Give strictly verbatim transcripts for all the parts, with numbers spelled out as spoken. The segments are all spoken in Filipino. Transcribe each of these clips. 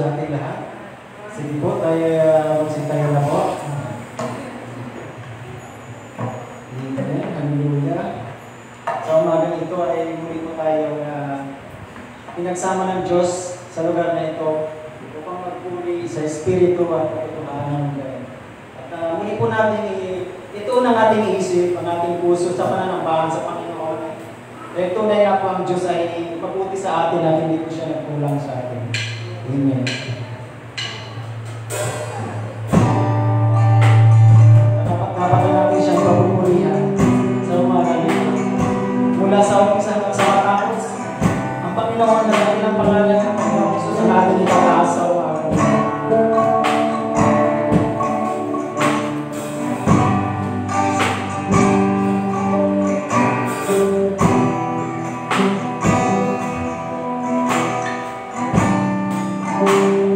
sa ating lahat. Sige po, tayo uh, magsintayo na po. Amen. Hallelujah. Sa umagang ito ay muli po tayo uh, pinagsama ng Diyos sa lugar na ito upang magpuli sa Espiritu at katotohanan. At uh, muli po natin ito na nating iisip, ang ating puso sa pananampahan sa Panginoon. Dahil tunay nga po ang Diyos ay mabuti sa atin at hindi po siya nagkulang sa atin. Amen. Dapat natin siyang papupurihan sa umaga nito. Mula sa umpisa hanggang sa matapos, ang Panginoon na natin ang pangalan ng Panginoon Isus sa natin ipataas sa umaga. Thank you.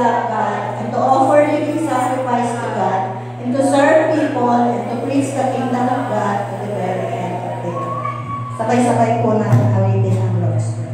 love God, and to offer living sacrifice to God, and to serve people, and to preach the kingdom of God to the very end of the earth. Sabay-sabay po natin awitin ang Lord's Prayer.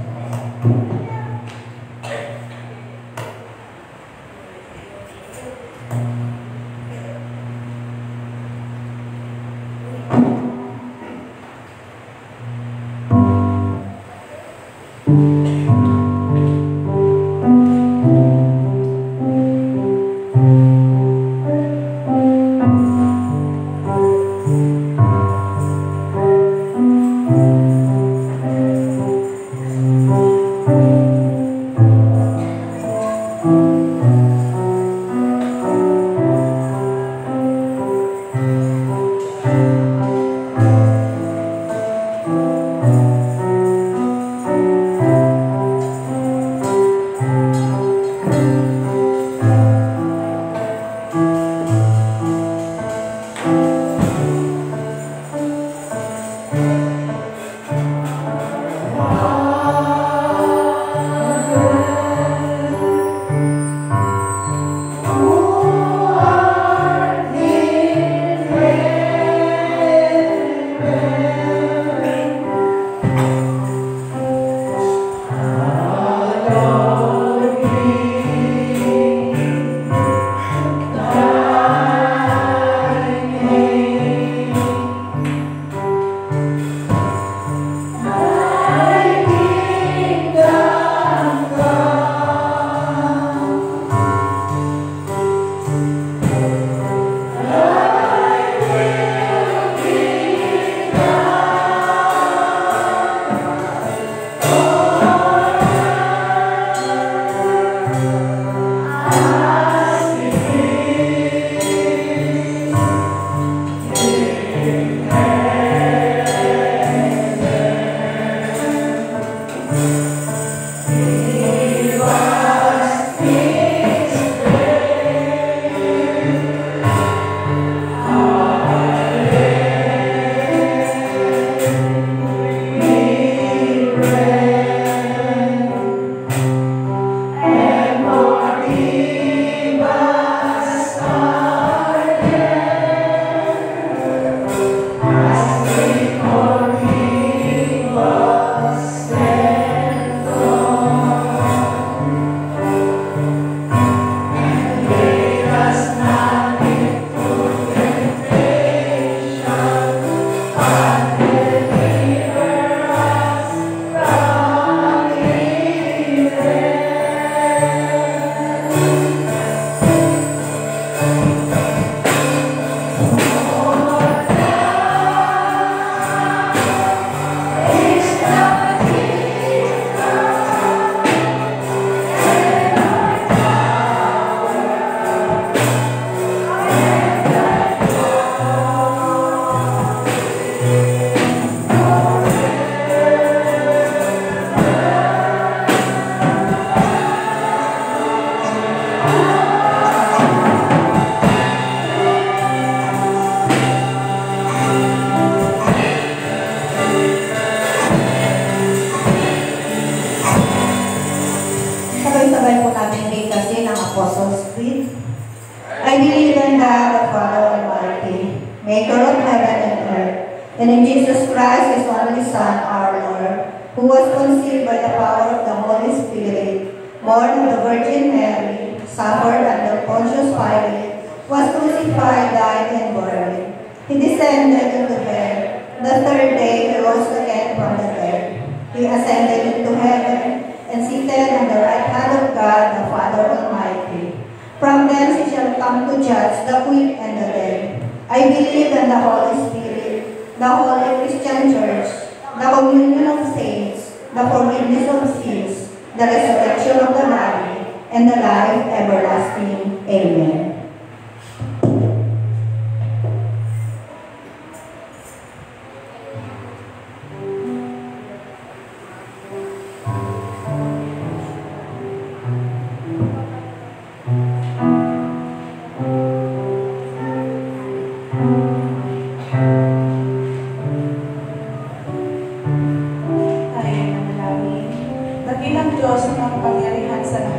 Dakilang Diyos ng makapangyarihan sa lahat,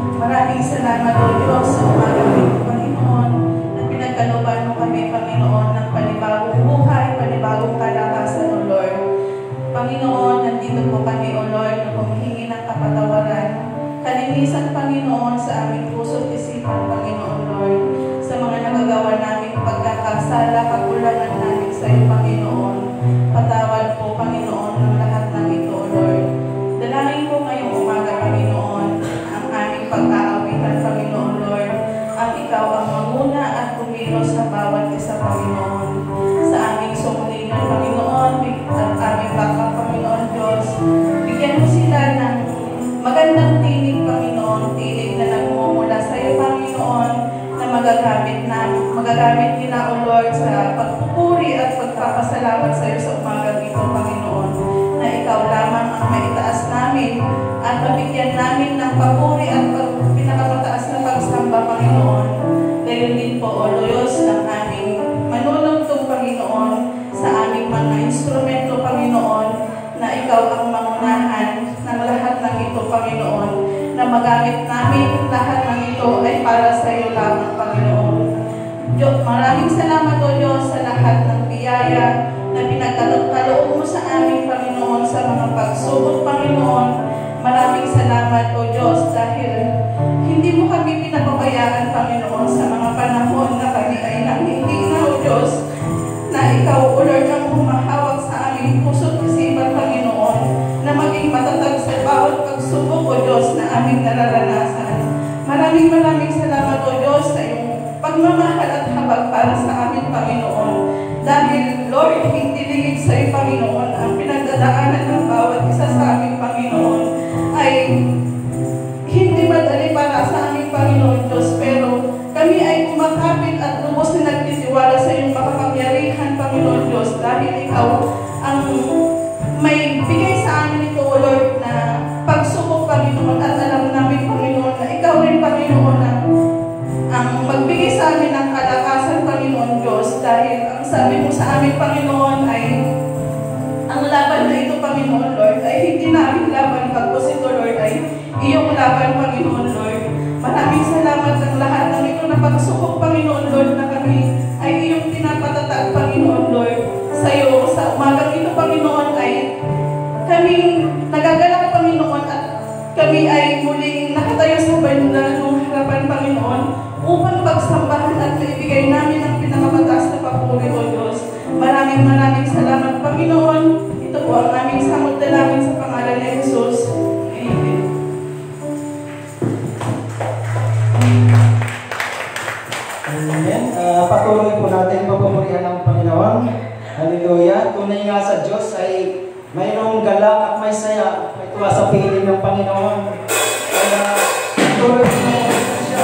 Maraming salamat o Diyos sa umagang ito, Panginoon, na pinagkalooban mo kami, Panginoon, ng panibagong buhay, panibagong kalakasan, O Lord. Panginoon, nandito po kami, O Lord, na humihingi ng kapatawaran. Kalinisan, Panginoon, sa aming puso't isipan, Panginoon, Lord, sa mga nagagawa namin pagkakasala, kakulangan namin sa iyo, Panginoon. Patawad po, Panginoon, ng lahat ng ito, O Lord. Dalangin po ngayong umaga, Panginoon, ang aming pag-aawitan, Panginoon, Lord, ang ikaw ang manguna at kumilos sa bawat isa, Panginoon. Sa aming sumulino, Panginoon, at aming baka, Panginoon, Diyos, bigyan mo sila ng magandang tinig, Panginoon, tinig na nagmumula sa iyo, Panginoon, na magagamit na, magagamit nila, O Lord, sa pagpupuri at pagpapasalamat sa iyo sa umagang ito, Panginoon, na ikaw lamang ang maitaas namin at mabigyan namin ng papuri at pag, pinakamataas na pagsamba, Panginoon. Gayon din po, O Diyos, ng aming manunugtong, Panginoon, sa aming mga instrumento, Panginoon, na ikaw ang mangunahan ng lahat ng ito, Panginoon, na magamit namin lahat ng ito ay para sa iyo lamang, Panginoon. Diyos, maraming salamat, O Diyos, sa lahat ng biyaya na pinagkaloob mo sa amin, Panginoon, sa mga pagsubok, Panginoon. Maraming salamat, O Diyos, dahil hindi mo kami pinapabayaan, Panginoon, sa mga panahon na kami ay nanghihina, O Diyos, na ikaw, O Lord, ang humahawak sa aming puso't isipan, Panginoon, na maging matatag sa bawat pagsubok, O Diyos, na aming nararanasan. Maraming maraming salamat, O Diyos, sa iyong pagmamahal at habag para sa amin, Panginoon. Dahil, Lord, hindi ligid sa iyo, Panginoon, ang pinagdadaanan ng bawat isa sa aming Panginoon ay hindi madali para sa aming Panginoon, Diyos, pero kami ay kumakapit at lubos na nagtitiwala sa iyong makapangyarihan, Panginoon Diyos, dahil ikaw ang may bigay sa amin ito, O Lord, na pagsubok, Panginoon, at alam namin, Panginoon, na ikaw rin, Panginoon, na ang magbigay sa amin ng kalakasan, Panginoon Diyos, dahil ang sabi mo sa amin, Panginoon, ay ang laban na ito, Panginoon Lord, ay hindi namin laban, pagpos ito, Lord, ay iyong laban, Panginoon Lord. Maraming salamat ng lahat ng ito na pagsubok, Panginoon Lord, na kami ay iyong pinapatatag, Panginoon Lord, sa iyo. Sa umagang ito, Panginoon, ay kami nagagalak, Panginoon, at kami ay muling nakatayo sa bandalan ng harapan, Panginoon, upang pagsambahan at maibigay namin ang pinakamataas na papuri, O Diyos. Maraming maraming salamat, Panginoon. Ito po ang aming samot dalangin sa pangalan ni Jesus. Amen. Amen. Uh, patuloy po natin papupurihan ng Panginoon. Hallelujah. Tunay nga sa Diyos ay mayroong galak at may saya. May tuwa sa piling ng Panginoon. Kaya patuloy po natin siya.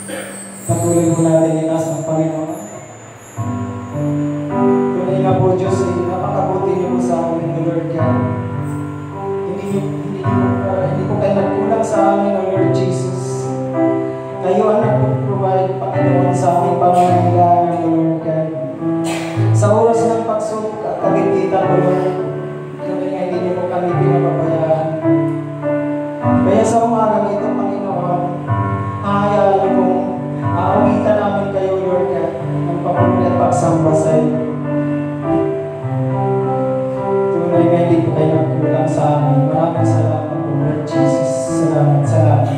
Patuloy po natin itaas ng Panginoon. Tunay nga po Diyos, eh, napakabuti niyo po sa amin, O Lord God. Hindi niyo, hindi niyo, uh, hindi po kayo nagkulang sa amin, O Lord Jesus. Kayo ang nag-provide, Panginoon, sa aming pangangailangan, O Lord God. Sa oras ng pagsubok at kagipitan, O Lord, tunay nga hindi niyo po kami pinapabayaan. Kaya sa umagang ito, Panginoon, hahayaan niyo pong aawitan namin kayo, Lord God, ng papuri at pagsamba sa iyo. Tunay nga hindi po kayo nagkulang sa amin. Maraming salamat po, Lord Jesus. Salamat, salamat.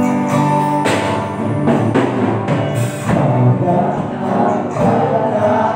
God.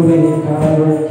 Purihin ka, Lord.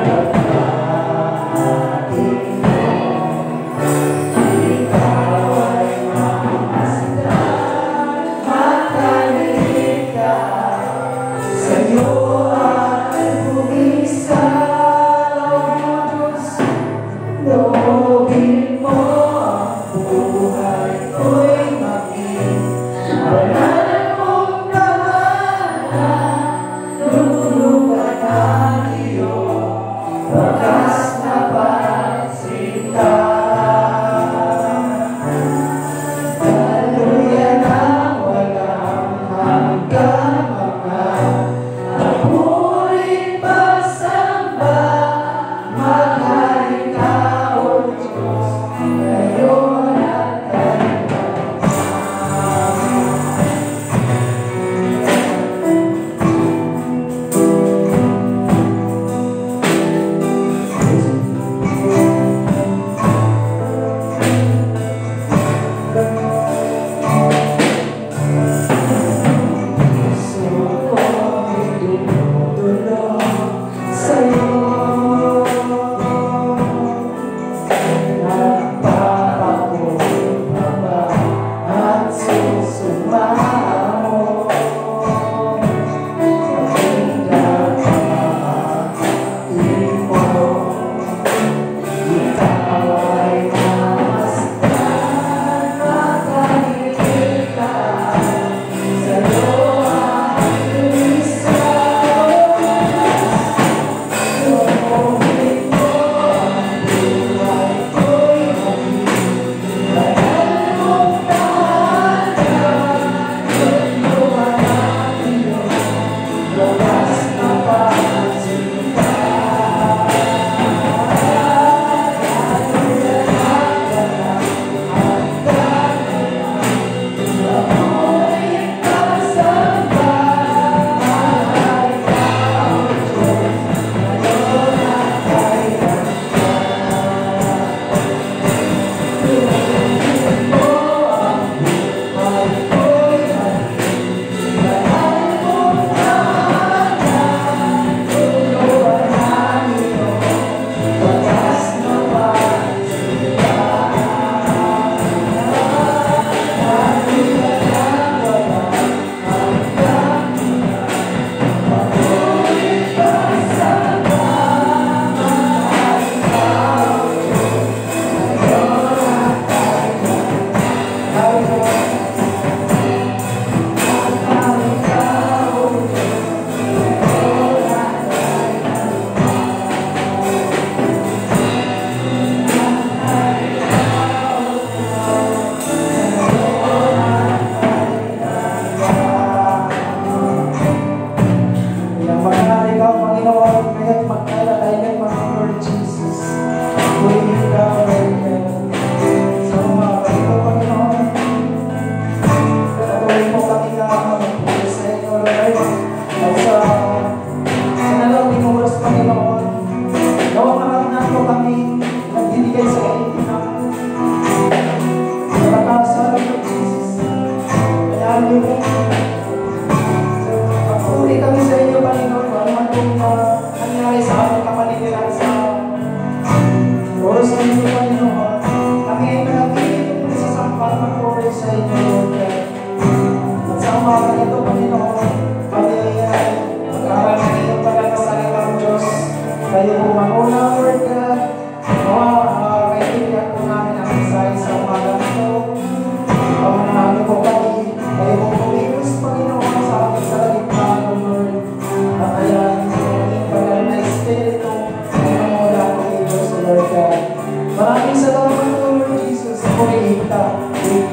Ikaw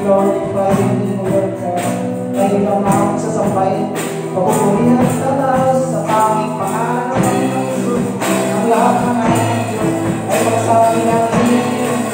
glorify you, Lord God. Ngayon lang na akong sasambay. Papupurihan at tataas sa tanging pangalan ng Panginoong Jesus. Ang lahat ng anak ng Diyos ay magsabi ng Amen.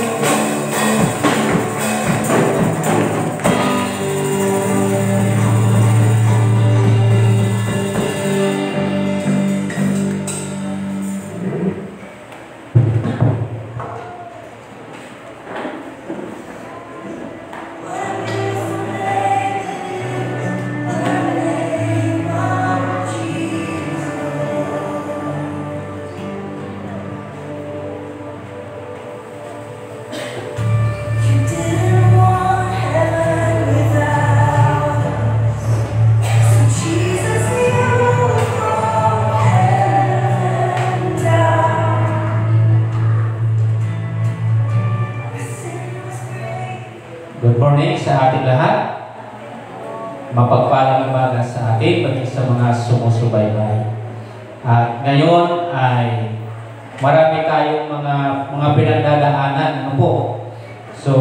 Good morning sa ating lahat. Mapagpalang umaga sa atin, pati sa mga sumusubaybay. At ngayon ay marami tayong mga mga pinagdadaanan. Ano po? So,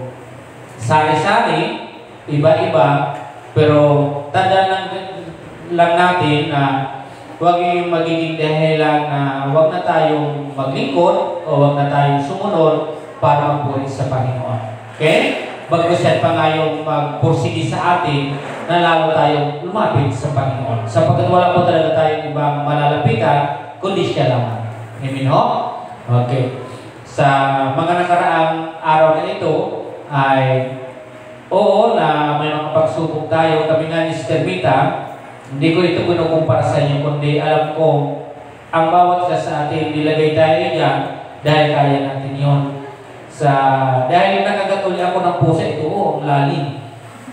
sari-sari, iba-iba, pero tandaan lang, lang natin na huwag yung magiging dahilan na huwag na tayong maglingkod o huwag na tayong sumunod para magpuri sa Panginoon. Okay? Bagos yan pa nga yung magpursige sa atin na lalo tayong lumapit sa Panginoon. Sapagkat wala po talaga tayong ibang malalapitan, kundi siya lamang. Amen ho? Okay. Sa mga nakaraang araw na ito, ay oo na may mga pagsubok tayo. Kami nga ni Sister Mita, hindi ko ito kinukumpara sa inyo, kundi alam ko ang bawat isa sa atin nilagay tayo dyan dahil kaya natin yun. Sa, dahil nakagat uli ako ng pusa, ito oh, ang lalim.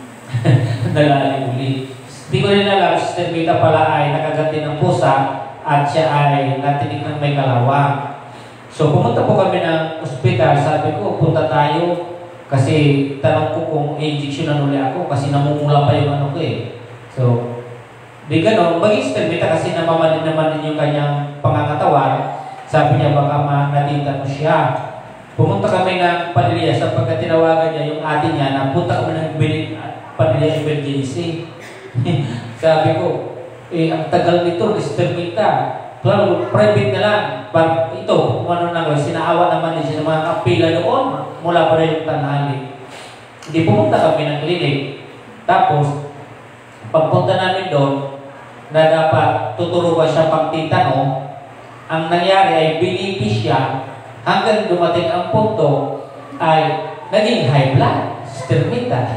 Nalalim uli. Hindi ko rin alam, Sister Mita pala ay nakagat din ng pusa at siya ay natinig ng may kalawang. So pumunta po kami ng ospital, sabi ko, punta tayo kasi tanong ko kung i-injectionan uli ako kasi namumula pa yung ano ko eh. So, di gano'n, maging Sister Mita kasi namamalin naman din yung kanyang pangangatawan, sabi niya baka manatita mo siya. Pumunta kami ng Padilla sapagkat tinawagan niya yung ate niya na punta kami ng Padilla P G D C C. Sabi ko, eh, ang tagal nito, Sister Mita. Claro, private na lang. Para ito, kung ano na, sinaawa naman din siya sa mga kapila doon mula pa rin yung tanghali. Hindi pumunta kami ng klinik. Tapos, pagpunta namin doon, na dapat tuturuan siya pagtitanong, ang nangyari ay binipis siya hanggang dumating ang punto ay naging high blood, Sister Mita.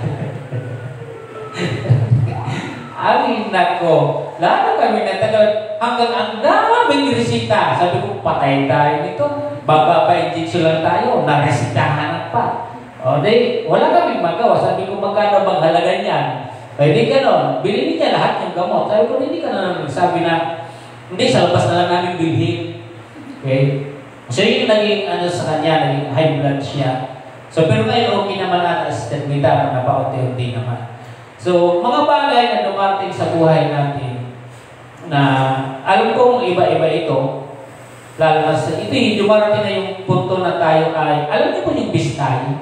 Ay, nako, lalo kami natagal hanggang ang daming resita. Sabi ko, patay tayo nito. Baka pa-injection lang tayo, naresitahan pa. O, di, wala kaming magawa. Sabi ko, magkano bang halaga niyan? Pwede ganon, bilhin niya lahat yung gamot. Sabi ko, hindi ka na nagsabi na, hindi, sa labas na lang namin bilhin. Okay? So yung naging ano sa kanya, naging high blood siya. So pero ngayon okay naman natin sa Sister Mita, napaunti-unti naman. So mga bagay na dumating sa buhay natin na alam kong iba-iba ito, lalo na sa ito, dumarating na yung punto na tayo ay, alam niyo po yung bistay?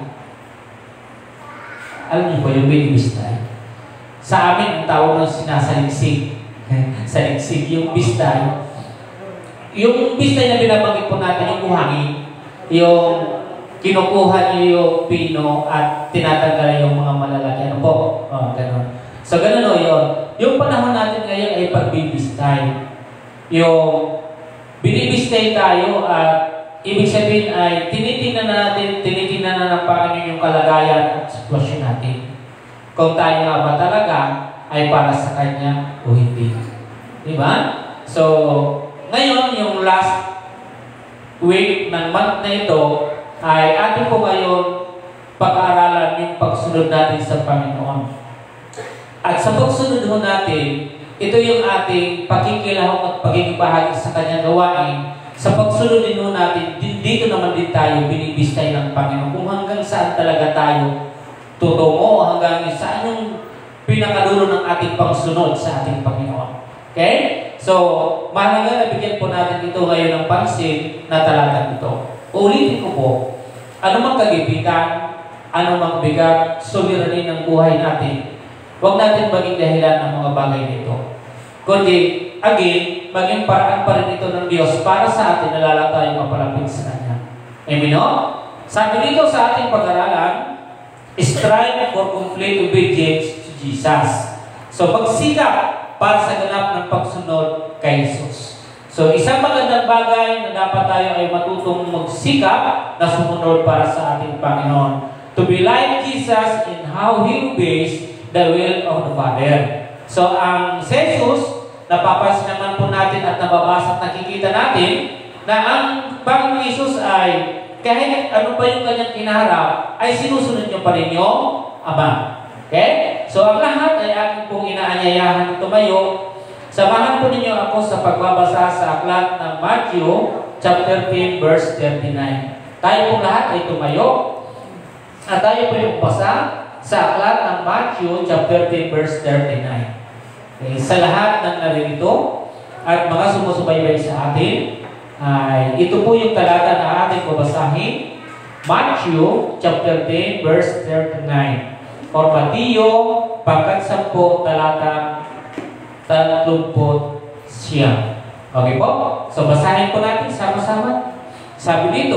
Alam niyo po yung bistay? Sa amin, ang tawag ng sinasaliksig. Saliksig yung bistay. Yung bistay na binabanggit po natin, yung buhangin, yung kinukuha niyo yung pino at tinatanggal yung mga malalaki. Ano po? Oh, ganun. So, ganun o yun. Yung panahon natin ngayon ay pagbibistay. Yung binibistay tayo at ibig sabihin ay tinitingnan na natin, tinitingnan na ng Panginoon yung kalagayan at sitwasyon natin. Kung tayo nga ba talaga ay para sa Kanya o hindi. Diba? So, ngayon, yung last week ng month na ito ay atin po ngayon pag-aaralan yung pagsunod natin sa Panginoon. At sa pagsunod ho natin, ito yung ating pakikilahok at pagkikibahagi sa Kanyang gawain. Sa pagsunod din ho natin, dito naman din tayo binibistay ng Panginoon. Kung hanggang saan talaga tayo tutungo, hanggang saan yung pinakadulo ng ating pagsunod sa ating Panginoon. Okay? So, mahalaga na bigyan po natin ito ngayon ng pansin na talatang ito. Ulitin ko po, ano mang kagipitan, anumang bigat, suliranin ng buhay natin, huwag natin maging dahilan ng mga bagay nito. Kundi, again, maging paraan pa rin ito ng Diyos para sa atin na lalo tayong mapalapit sa Kanya. Amen, no? Sabi dito sa ating pag-aralan, strive for complete obedience to Jesus. So, magsikap para sa ganap ng pagsunod kay Jesus. So, isang magandang bagay na dapat tayo ay matutong magsikap na sumunod para sa ating Panginoon. To be like Jesus in how He obeys the will of the Father. So, ang Jesus, napapansin naman po natin at nababasa at nakikita natin na ang Panginoon Jesus ay kahit ano pa yung kanyang inaharap, ay sinusunod niyo pa rin yung Ama. Okay? So, ang lahat ay aking pong inaanyayahan tumayo. Samahan po ninyo ako sa pagbabasa sa aklat ng Matthew chapter ten verse thirty-nine. Tayo pong lahat ay tumayo at tayo po yung basa sa aklat ng Matthew chapter ten verse thirty-nine. Okay? Sa lahat ng naririto at mga sumusubaybay sa atin, ay ito po yung talata na ating babasahin. Matthew chapter ten verse thirty-nine. Or Mateo pangkat sampo talata tatlumpu't siyam. Okay po? So basahin po natin sama-sama. Sabi dito,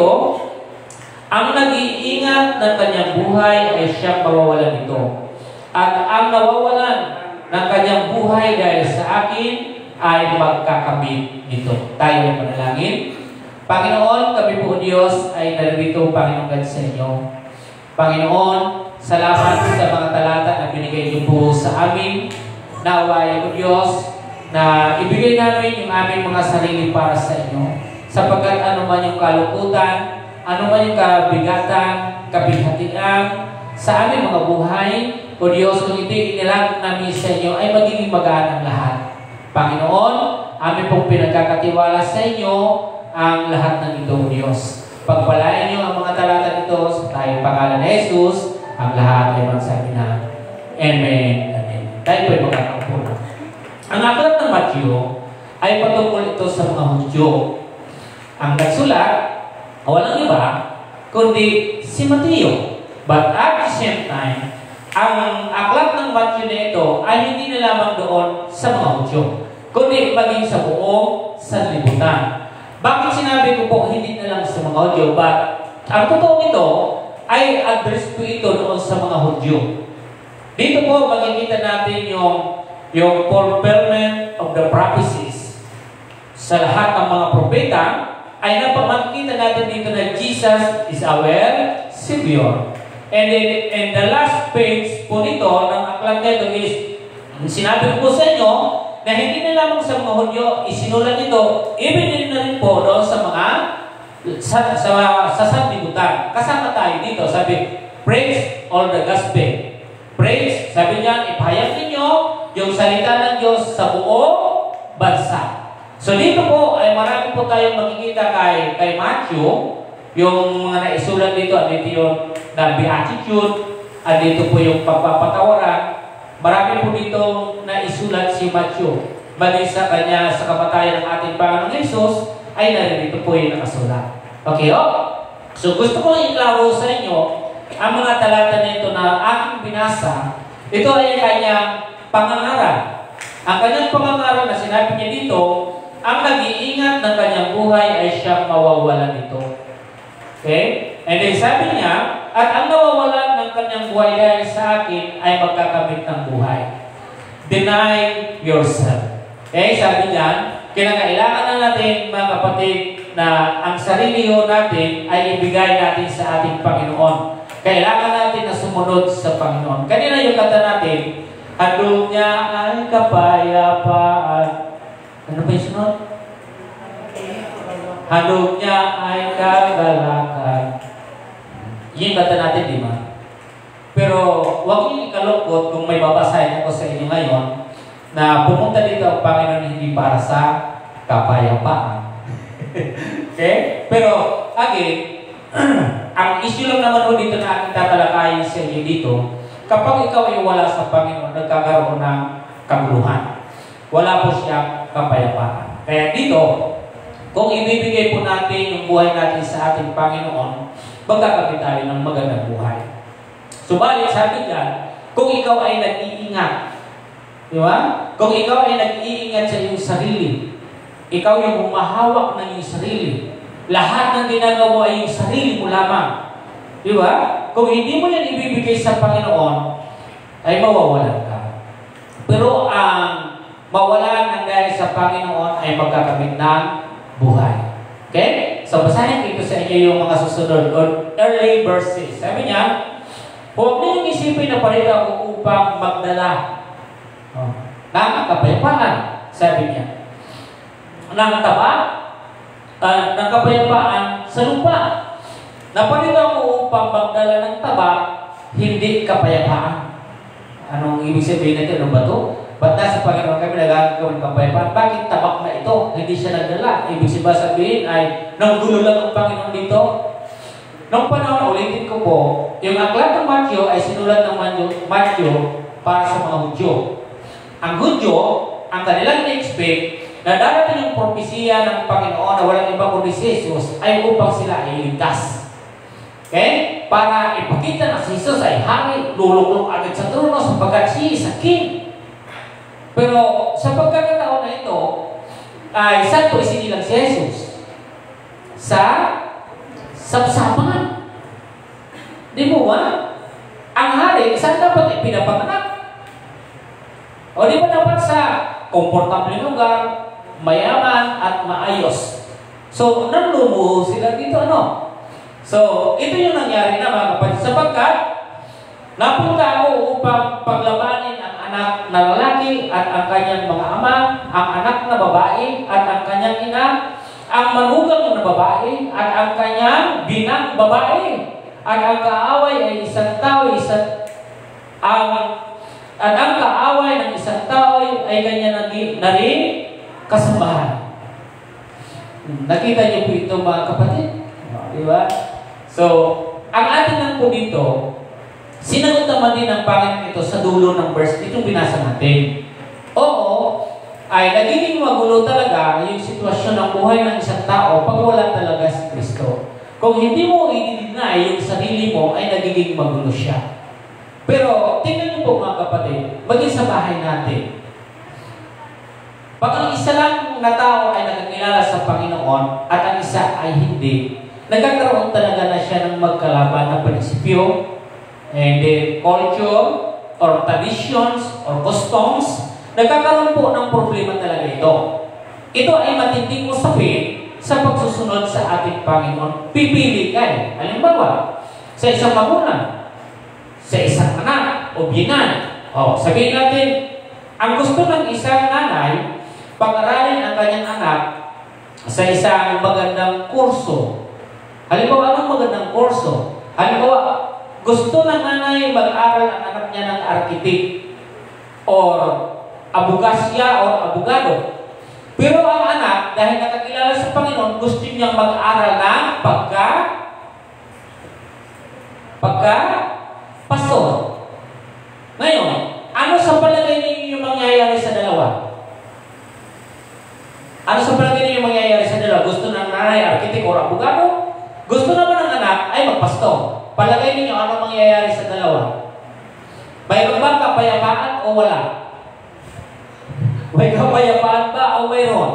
ang nag-iingat ng kanyang buhay ay siyang mawawalan nito. At ang nawawalan ng kanyang buhay dahil sa akin ay magkakamit nito. Tayo ay manalangin. Panginoon, kami po Diyos ay naririto, Panginoon, God sa inyo. Panginoon, salamat sa mga talata na binigay niyo po sa amin. Naaway ko Diyos na ibigay namin yung aming mga sarili para sa inyo. Sapagkat ano man yung kalungkutan, ano man yung kabigatan, kapighatian sa aming mga buhay, o Diyos, kung ito'y inilang namin sa inyo, ay magiging magaan ang lahat. Panginoon, amin pong pinagkakatiwala sa inyo ang lahat ng ito, Diyos. Pagpalain niyo ang mga talata nito sa tayong pangalan ni Jesus, ang lahat ay magsabi na Amen. Amen. Tayo po ay magkakaupo na. Ang aklat ng Matthew ay patungkol ito sa mga Hudyo. Ang nagsulat, walang iba, kundi si Mateo. But at the same time, ang aklat ng Matthew na ito ay hindi na lamang doon sa mga Hudyo, kundi maging sa buong sanlibutan. Bakit sinabi ko po hindi na lang sa mga Hudyo? But ang totoo nito ay address po ito doon sa mga Hudyo. Dito po makikita natin yung yung fulfillment of the prophecies sa lahat ng mga propeta ay napakita natin dito na Jesus is our Savior. And then, and the last page po nito ng aklat nito is sinabi ko po sa inyo na hindi na lamang sa mga Hudyo isinulat ito, even na rin po doon sa mga sa, sa, sa sanlibutan. Kasama tayo dito. Sabi, praise all the gospel. Praise, sabi niya, ipahayag ninyo yung salita ng Diyos sa buong bansa. So dito po ay marami po tayong makikita kay, kay Matthew, yung mga naisulat dito, dito yung na beatitude, at dito po yung pagpapatawaran. Marami po dito naisulat si Matthew. Bali sa kanya, sa kamatayan ng ating Panginoong Jesus, ay naririto po yung nakasulat. Okay, oh? So gusto ko lang iklaro sa inyo ang mga talata nito na aking binasa. Ito ay kanyang pangangaral. Ang kanyang pangangaral na sinabi niya dito, ang nag-iingat ng kanyang buhay ay siyang mawawalan nito. Okay? And then sabi niya, at ang nawawalan ng kanyang buhay dahil sa akin ay magkakamit ng buhay. Deny yourself. Okay? Sabi niya, kinakailangan na natin, mga kapatid, na ang sarili natin ay ibigay natin sa ating Panginoon. Kailangan natin na sumunod sa Panginoon. Kanina yung kata natin, handog niya ay kapayapaan. Ano ba yung sunod? Handog niya ay kagalakan. Yung kata natin, di ba? Pero huwag niyo ikalungkot kung may babasahin ako sa inyo ngayon na pumunta dito ang Panginoon hindi para sa kapayapaan. Okay? Pero, again, ang issue lang naman po dito na aking tatalakayin sa inyo dito, kapag ikaw ay wala sa Panginoon, nagkakaroon ng kaguluhan. Wala po siyang kapayapaan. Kaya dito, kung ibibigay po natin yung buhay natin sa ating Panginoon, magkakapit tayo ng magandang buhay. Subalit, sabi niya, kung ikaw ay nag-iingat, di ba? Kung ikaw ay nag-iingat sa iyong sarili, ikaw yung humahawak ng iyong sarili, lahat ng ginagawa ay yung sarili mo lamang. Di ba? Kung hindi mo yan ibibigay sa Panginoon, ay mawawalan ka. Pero ang mawalan ng dahil sa Panginoon ay magkakamit ng buhay. Okay? So, basahin dito sa inyo yung mga susunod or early verses. Sabi niya, huwag ninyong isipin na pareho ako upang magdala oh, ng kapayapaan. Sabi niya, ng taba, uh, ng kapayapaan sa lupa. Naparito ako upang magdala ng taba, hindi kapayapaan. Anong ibig sabihin natin? Ano ba ito? Ba't nasa Panginoon kami nagagawin kapayapaan? Bakit tabak na ito? Hindi siya nagdala. Ibig sabihin ay nanggulo lang ang Panginoon dito. Noong panahon, ulitin ko po, yung aklat ng Matthew ay sinulat ng Matthew para sa mga Hudyo. Ang Hudyo, ang kanilang na-expect na darating yung propesiya ng Panginoon na walang iba kundi si Jesus ay upang sila ay iligtas. Okay? Para ipakita na si Jesus ay hari, luluklok agad sa trono sapagkat siya is a king. Pero sa pagkakataon na ito, ay saan po isinilang si Jesus? Sa sapsapan. Di mo ba? Ang hari, saan dapat ipinapanganak? O di ba dapat sa komportable lugar, mayaman at maayos? So, nanlumuho sila dito, ano? So, ito yung nangyari na mga kapatid. Sapagkat, napunta ako upang paglabanin ang anak na lalaki at ang kanyang mga ama, ang anak na babae at ang kanyang ina, ang manugang na babae at ang kanyang binang babae. At ang kaaway ay isang tao, isang ang at ang kaaway ng isang tao ay kanya na rin kasambahan. Nakita niyo po ito mga kapatid? Di ba? So, ang atin lang po dito, sinagot naman din ng Panginoon ito sa dulo ng verse itong binasa natin. Oo, ay nagiging magulo talaga yung sitwasyon ng buhay ng isang tao pag wala talaga si Kristo. Kung hindi mo i-deny yung sarili mo, ay nagiging magulo siya. Pero, tingnan niyo po mga kapatid, maging sa bahay natin. Pag ang isa lang na tao ay nakakilala sa Panginoon at ang isa ay hindi, nagkakaroon talaga na siya ng magkalaban ng prinsipyo and then culture or traditions or customs. Nagkakaroon po ng problema talaga ito. Ito ay matinding usapin sa pagsusunod sa ating Panginoon. Pipili ka eh. Halimbawa, sa isang magulang, sa isang anak o binan. O, sabihin natin, ang gusto ng isang nanay, pag-aralin ang kanyang anak sa isang magandang kurso. Halimbawa, anong magandang kurso? Halimbawa, gusto ng nanay mag-aral ang anak niya ng architect or abugasya or abogado. Pero ang anak, dahil nakakilala sa Panginoon, gusto niyang mag-aral ng pagka pagka pastor. Ngayon, ano sa palagay ninyo yung mangyayari sa dalawa? Ano sa palagay ninyo yung mangyayari sa dalawa? Gusto ng nanay architect or abogado? Gusto naman ng anak ay magpastor. Palagay ninyo ano mangyayari sa dalawa? Mayroon ba kapayapaan o wala? May kapayapaan ba o mayroon?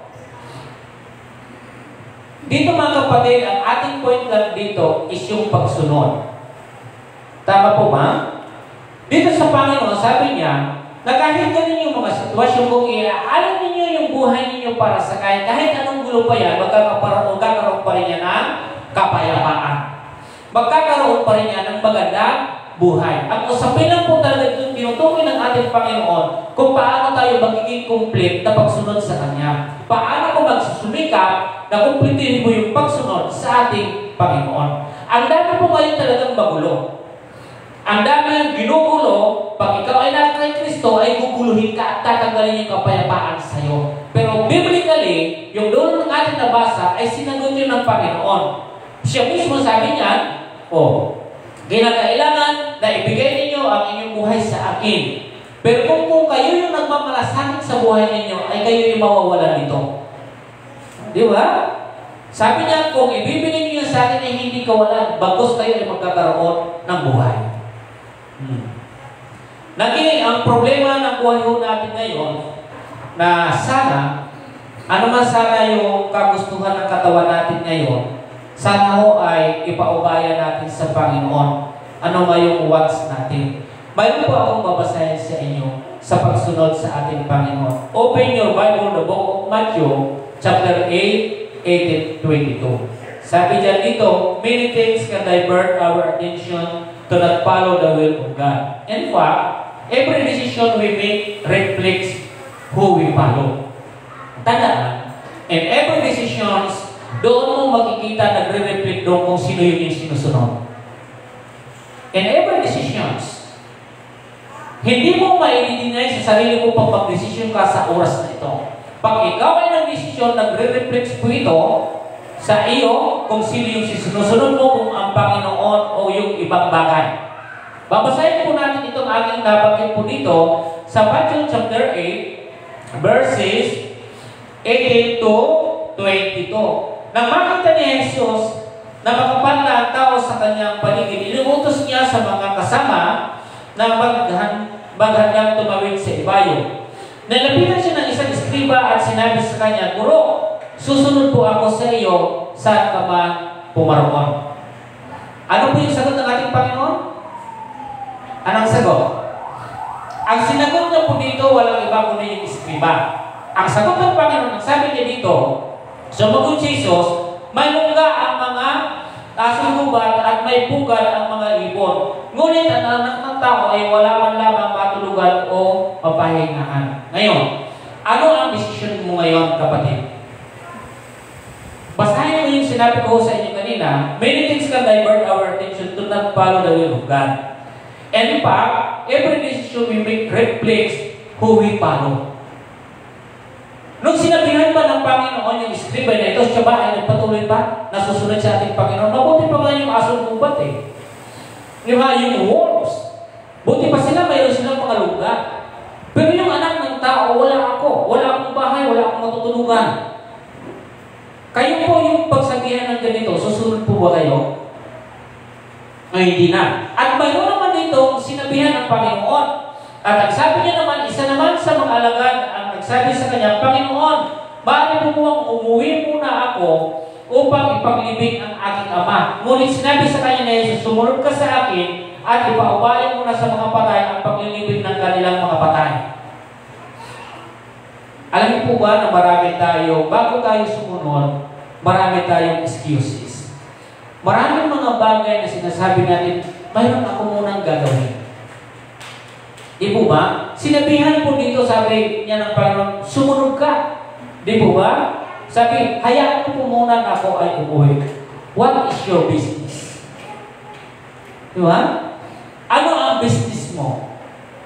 Dito mga kapatid, ang ating point lang dito is yung pagsunod. Tama po ba? Dito sa Panginoon, sabi niya, na kahit ganun yung mga sitwasyon kung iaalin ninyo yung buhay ninyo para sa kahit, kahit anong gulo pa yan, magkakaroon, magkakaroon pa rin yan ng kapayapaan. Magkakaroon pa rin yan ng magandang buhay. Ang usapin lang po talaga yung tinutukoy ng ating Panginoon kung paano tayo magiging complete na pagsunod sa Kanya. Paano ko magsusumikap na kumplitihin mo yung pagsunod sa ating Panginoon. Ang dami po ngayon talagang magulo. Ang dami ginugulo, pag ikaw ay nasa kay Kristo, ay guguluhin ka at tatanggalin yung kapayapaan sa iyo. Pero biblically, yung dulo ng ating nabasa ay sinagot yun ng Panginoon. Siya mismo sabi niya, oh, kinakailangan na ibigay ninyo ang inyong buhay sa akin. Pero kung, kung kayo yung nagmamalasakit sa buhay ninyo, ay kayo yung mawawalan nito. Di ba? Sabi niya, kung ibibigay niyo sa akin ay hindi kawalan, bagos kayo ay magkakaroon ng buhay. Hmm. Naging ang problema ng buhay ho natin ngayon na sana, ano man sana yung kagustuhan ng katawan natin ngayon, sana ho ay ipaubaya natin sa Panginoon. Ano ba yung wants natin? Mayroon po akong babasahin sa inyo sa pagsunod sa ating Panginoon. Open your Bible, the book of Matthew, chapter eight, eighteen, twenty-two. Sabi dyan dito, many things can divert our attention to not follow the will of God. In fact, every decision we make reflects who we follow. Tandaan, in every decisions, doon mo makikita nagre-reflect doon kung sino yun yung sinusunod. In every decisions, hindi mo maididinay sa sarili mo pag mag-desisyon ka sa oras na ito. Pag ikaw ay nag-desisyon, nagre-reflect po ito sa iyo kung sino yung sinusunod mo, kung ang Panginoon o yung ibang bagay. Babasahin po natin itong aking nabanggit po dito sa Matthew chapter eight, verses eighteen to twenty-two. Nang makita ni Jesus na makapal na ang tao sa kanyang paligid, inuutos niya sa mga kasama na maghandang tumawid sa ibayo. Nalapitan siya ng isang eskriba at sinabi sa kanya, Guro, susunod po ako sa iyo, saan ka man pumaroon? Ano po yung sagot ng ating Panginoon? Anong sagot? Ang sinagot niya po dito, walang iba kundi yung eskriba. Ang sagot ng Panginoon, ang sabi niya dito, sumagot si Jesus, may lungga ang mga asunggubat at may pugad ang mga ibon. Ngunit ang anak ng tao ay wala man lamang matulugan o mapahingahan. Ngayon, ano ang desisyon mo ngayon, kapatid? Basahin mo yung sinabi ko sa inyo kanina, many things can divert our attention to not follow the will of God. And in fact, every decision we make reflects who we follow. Nung sinabihan ba ng Panginoon yung eskriba na ito, siya ba ay nagpatuloy pa? Nasusunod sa ating Panginoon? Mabuti pa nga yung asong gubat eh. Yung nga yung wolves. Buti pa sila, mayroon silang mga lugar. Pero yung anak ng tao, wala ako. Wala akong bahay, wala akong matutulugan. Kayo po yung pagsabihan ng ganito, susunod po ba kayo? Ay, hindi na. At mayroon naman dito, sinabihan ng Panginoon. At ang sabi niya naman, isa naman sa mga alagad ang nagsabi sa kanya, Panginoon, bakit mo muwang umuwi muna ako upang ipaglibing ang aking ama? Ngunit sinabi sa kanya na Jesus, sumunod ka sa akin at ipaubayan mo na sa mga patay ang paglilibing ng kanilang mga patay. Alam niyo po ba na marami tayo, bago tayo sumunod, marami tayong excuses. Maraming mga bagay na sinasabi natin, mayroon ako munang gagawin. Di po ba? Sinabihan po dito, sabi niya ng Panginoon, sumunod ka. Di po ba? Sabi, hayaan ko po muna na ako ay umuwi. What is your business? Di ba? Ano ang business mo?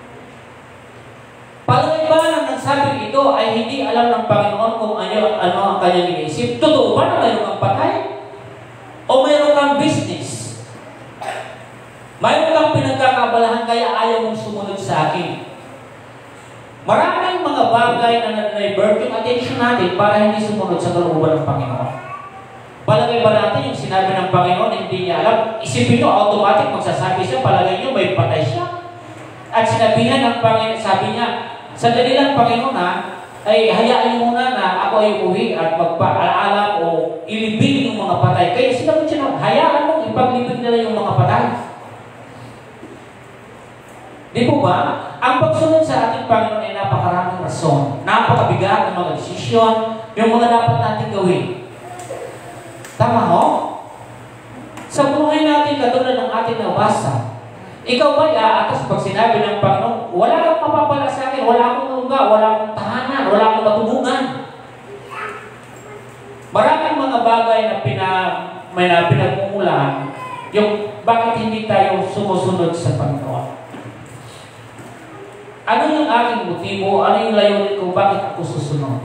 Palagay ba na nagsabi ito ay hindi alam ng Panginoon kung ano, ano ang kanyang iniisip? Totoo ba na mayroon kang patay? O mayroon kang business? Mayroon kang pinagkakabalahan kaya ayaw mong sumunod sa akin. Maraming mga bagay na na-divert yung attention natin para hindi sumunod sa kalooban ng Panginoon. Palagay ba natin yung sinabi ng Panginoon hindi niya alam? Isipin nyo, automatic magsasabi siya, palagay nyo may patay siya. At sinabihan ng Panginoon, sabi niya, sandali lang Panginoon ha, ay hayaan niyo muna na ako ay uwi at magpaalala o ilibing yung mga patay. Kaya sinabi siya, hayaan mo, ipaglibing nila yung mga patay. Di po ba? Ang pagsunod sa ating Panginoon ay napakaraming rason. Napakabigat ng mga desisyon, yung mga dapat natin gawin. Tama ho? Sa buhay natin, katulad ng ating nabasa, ikaw ba aatas pag sinabi ng Panginoon, wala kang mapapala sa akin, wala akong lugar, wala akong tahanan, wala akong matulungan. Maraming mga bagay na pina, may na pinagmumulan, yung bakit hindi tayo sumusunod sa Panginoon. Ano yung aking motibo? Ano yung layunin ko? Bakit ako susunod?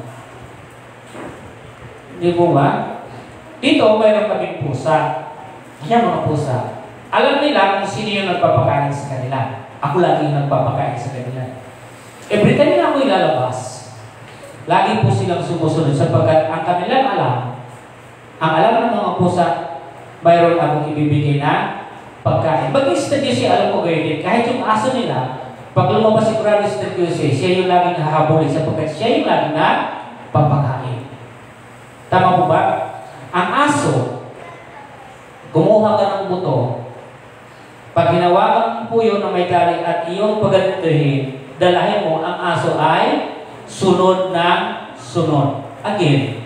Hindi po ba? Dito, mayroon kaming pusa. Yan mga pusa. Alam nila kung sino yung nagpapakain sa kanila. Ako lagi yung nagpapakain sa kanila. Every time na ako ilalabas, lagi po silang sumusunod sapagkat ang kanilang alam, ang alam ng mga pusa, mayroon akong ibibigay na pagkain. Mag-Pstr alam ko kayo din, kahit yung aso nila, pag lumabas si Pstr, siya yung laging hahabulin sapagkat siya yung laging na papakain. Tama po ba? Ang aso, kumuha ka ng buto, pag hinawakan mo po yun na may tali at iyong pagandahin, dalahin mo, ang aso ay sunod ng sunod. Again,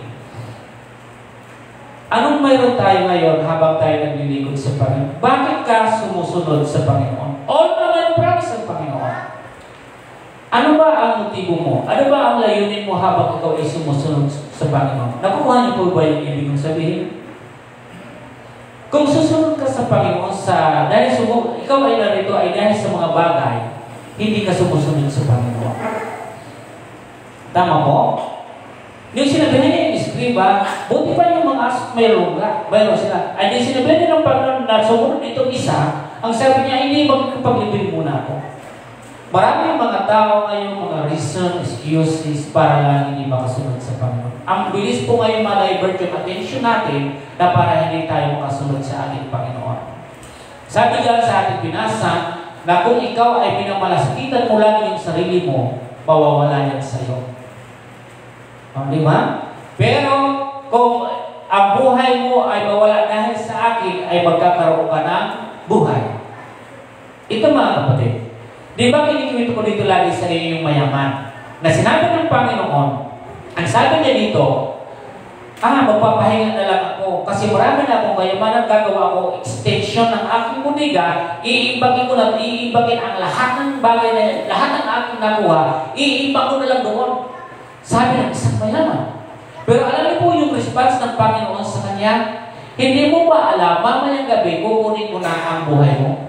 anong mayroon tayo ngayon habang tayo naglilingkod sa Panginoon? Bakit ka sumusunod sa Panginoon? All naman promise ng Panginoon. Ano ba ang motibo mo? Ano ba ang layunin mo habang ikaw ay sumusunod sa Panginoon? Nakuha niyo po ba yung ibig kong sabihin? Kung susunod ka sa Panginoon sa dahil sumu, ikaw ay narito ay dahil sa mga bagay, hindi ka sumusunod sa Panginoon. Tama po? Yung sinabi niya yung iskriba, buti pa yung mga aso may luga. Mayroon sila. Ay yung sinabi niya ng Panginoon na sumunod itong isa, ang sabi niya, hindi magpaglibing muna ako. Maraming mga tao ngayon, mga reason, excuses para lang hindi makasunod sa Panginoon. Ang bilis po ngayon ma-divert yung attention natin na para hindi tayo makasunod sa ating Panginoon. Sabi dyan sa ating binasa, na kung ikaw ay minamalasakitan mo lang yung sarili mo, mawawala yan sa iyo. Oh, di ba? Pero kung ang buhay mo ay mawala dahil sa akin, ay magkakaroon ka ng buhay. Ito mga kapatid. Di ba kinikwento ko dito lagi sa inyo yung mayaman? Na sinabi ng Panginoon, ang sabi niya dito, ah, magpapahinga na lang ako kasi marami na akong kayamanan, gagawa ko extension ng aking muniga, iimbagin ko na, iimbagin ang lahat ng bagay na, lahat ng aking nakuha, iimbag ko na lang doon. Sabi ng isang mayaman. Pero alam niyo po yung response ng Panginoon sa kanya, hindi mo ba alam, mamayang gabi, kukunin mo na ang buhay mo?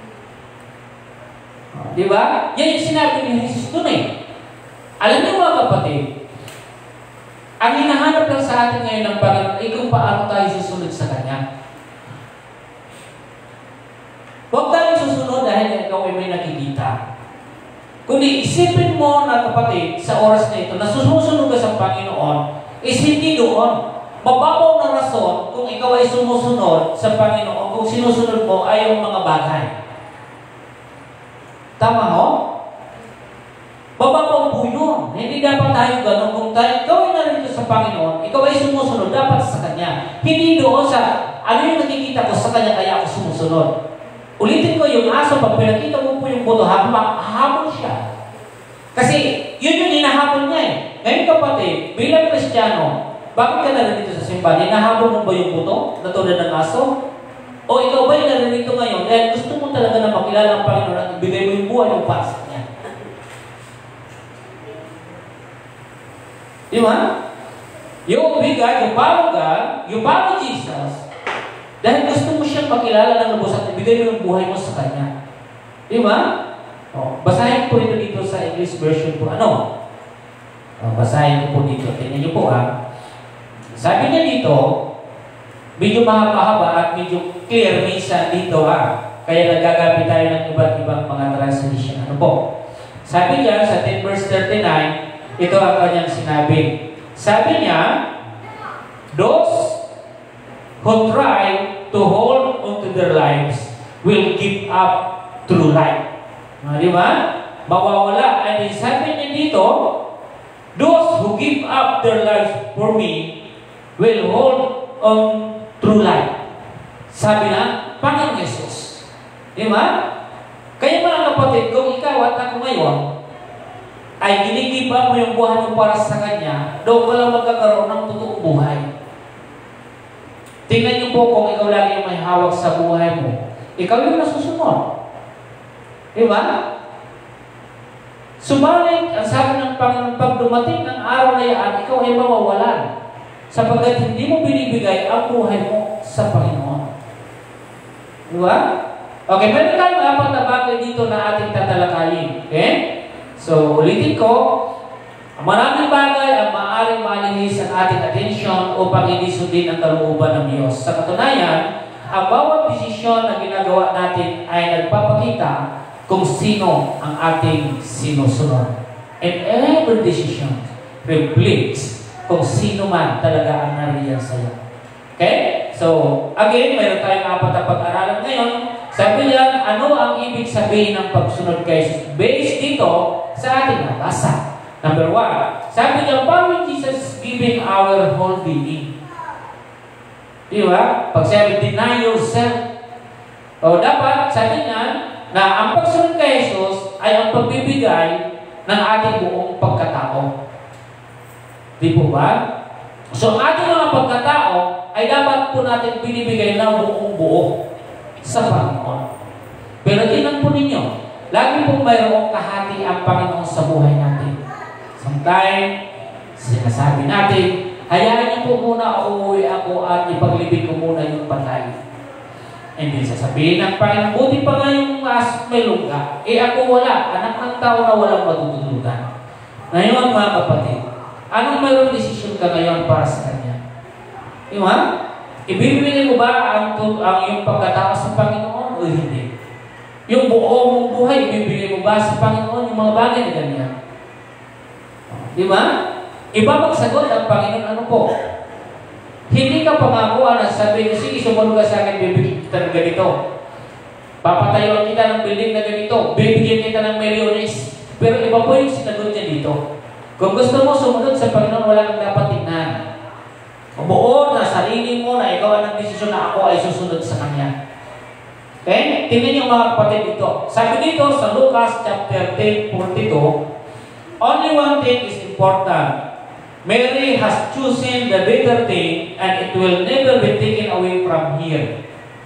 Di ba? Yan yung sinabi ni Jesus doon eh. Alam niyo mga kapatid, ang hinahanap lang sa atin ngayon ng Panginoon ay kung paano tayo susunod sa Kanya. Huwag tayo susunod dahil ikaw ay may nakikita. Kundi isipin mo na kapatid sa oras na ito na sumusunod ka sa Panginoon is hindi doon. Mababaw na rason kung ikaw ay sumusunod sa Panginoon kung sinusunod mo ay yung mga bagay. Tama ho? Mababaw po yun. Hindi dapat tayo ganun. Kung tayo, ikaw ay narito sa Panginoon, ikaw ay sumusunod dapat sa Kanya. Hindi doon sa ano yung nakikita ko sa Kanya kaya ako sumusunod. Ulitin ko yung aso, pag pinakita mo po yung buto, hahabol siya. Kasi yun yung hinahabol niya eh. Ngayon kapatid, bilang Kristiyano, bakit ka narito sa simbahan? Hinahabol mo ba yung buto na tulad ng aso? O ikaw ba yung narito ngayon dahil gusto mo talaga na makilala ang Panginoon at ibigay mo yung buhay ng past niya? Di ba? Yung bigay, yung follow God, yung follow Jesus, dahil gusto mo siyang makilala ng lubos at ibigay mo yung buhay mo sa Kanya. Di ba? O, basahin po ito dito sa English version po. Ano? O, basahin ko po dito. Tingnan niyo po ha. Sabi niya dito, medyo mahaba-haba at medyo clear minsan dito ha. Kaya nagagamit tayo ng iba't ibang mga translation. Ano po? Sabi niya sa ten verse thirty-nine, ito ang kanyang sinabi. Sabi niya, those who try to hold onto their lives will give up true life. Ah, di ba? Mawawala. And sabi niya dito, those who give up their lives for me will hold on true life. Sabi na, Panginoon Jesus. Di ba? Kaya mga kapatid, kung ikaw at ako ngayon, ay ginigiba mo yung buhay mo para sa Kanya, doon ka lang magkakaroon ng totoong buhay. Tingnan niyo po kung ikaw lagi yung may hawak sa buhay mo. Ikaw yung nasusunod. Di ba? Subalit, ang sabi ng Panginoon, pag dumating ang araw na yan, ikaw ay mawawalan. Sapagkat hindi mo binibigay ang buhay mo sa Panginoon. Di ba? Okay, meron tayong apat na bagay dito na ating tatalakayin. Okay? So, ulitin ko, maraming bagay ang maaaring malihis ang ating atensyon upang hindi sundin ang kalooban ng Diyos. Sa katunayan, ang bawat desisyon na ginagawa natin ay nagpapakita kung sino ang ating sinusunod. And every decision reflects kung sino man talaga ang nariyan sa iyo. Okay? So, again, mayroon tayong apat na pag-aralan ngayon. Sabi niya, ano ang ibig sabihin ng pagsunod kay Jesus? Based dito sa ating nabasa. Number one, sabi niya, following Jesus giving our whole being. Di ba? Pag sabi, deny yourself. O dapat, sabi niya, na ang pagsunod kay Jesus ay ang pagbibigay ng ating buong pagkatao. Di po ba? So, ang ating mga pagkatao ay dapat po natin binibigay ng buong buo sa Panginoon. Pero tingnan po ninyo, lagi pong mayroong kahati ang Panginoon sa buhay natin. Sometimes, sinasabi natin, hayaan niyo po muna uuwi ako at ipaglibig ko muna yung patay. Hindi sasabihin ng Panginoon, buti pa nga yung as may luga. Eh ako wala, anak ng tao na walang matutulutan. Ngayon mga kapatid, anong mayroong desisyon ka ngayon para sa Kanya? Di ba? Ibibigay mo ba ang, ang yung pagkatao sa Panginoon o hindi? Yung buo mong buhay, ibibigay mo ba sa Panginoon yung mga bagay na ganyan? Di ba? Iba magsagot ang Panginoon, ano po? Hindi ka pangakuan na sabihin, sige, sumunod ka sa akin, bibigyan kita ng ganito. Papatayuan kita ng building na ganito. Bibigyan kita ng milyones. Pero iba po yung sinagot niya dito. Kung gusto mo sumunod sa Panginoon, wala kang dapat tingnan. Buo na sarili mo na ikaw ang desisyon na ako ay susunod sa Kanya. Okay? Tingnan niyo mga kapatid dito. Sabi dito sa Lucas chapter ten forty-two, only one thing is important. Mary has chosen the better thing and it will never be taken away from here.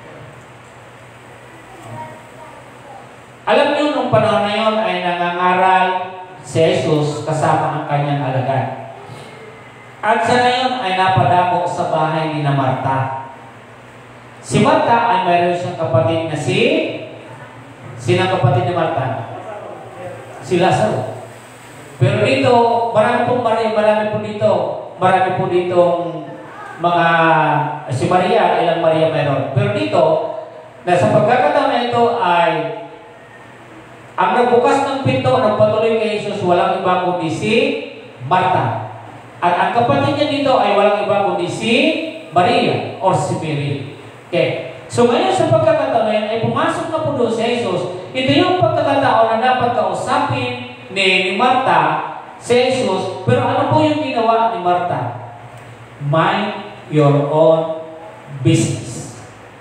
Alam niyo, nung panahon na yun ay nangangaral si Jesus kasama ang kanyang alagad. At sa ngayon ay napadako sa bahay ni na Marta. Si Marta ay mayroon siyang kapatid na si... Sinang kapatid ni Marta? Si Lazaro. Pero dito, marami pong Maria, marami po dito, marami po ditong mga, si Maria, ilang Maria mayroon. Pero dito, na sa pagkakataon na ito ay, ang nagbukas ng pinto, nagpatuloy kay Jesus, walang iba kundi si Marta. At ang kapatid niya dito ay walang iba kundi si Maria or si Mary. Okay. So ngayon sa pagkakataon na yan, ay pumasok na po doon si Jesus. Ito yung pagkakataon na dapat kausapin ni, ni Marta, si Jesus, pero ano po yung ginawa ni Marta? Mind your own business.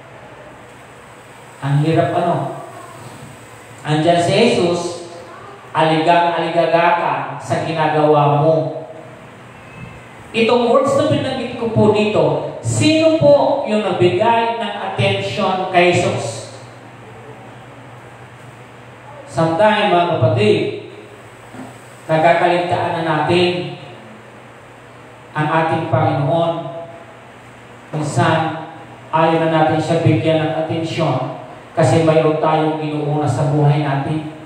Ang hirap ano? Andiyan si Jesus, aligang-aligaga ka sa ginagawa mo. Itong words na pinanggit ko po dito, sino po yung nagbigay ng attention kay Jesus? Sometimes, mga kapatid, nagkakaligtaan na natin ang ating Panginoon. Minsan, ayaw na natin siya bigyan ng atensyon kasi mayroon tayong inuuna sa buhay natin.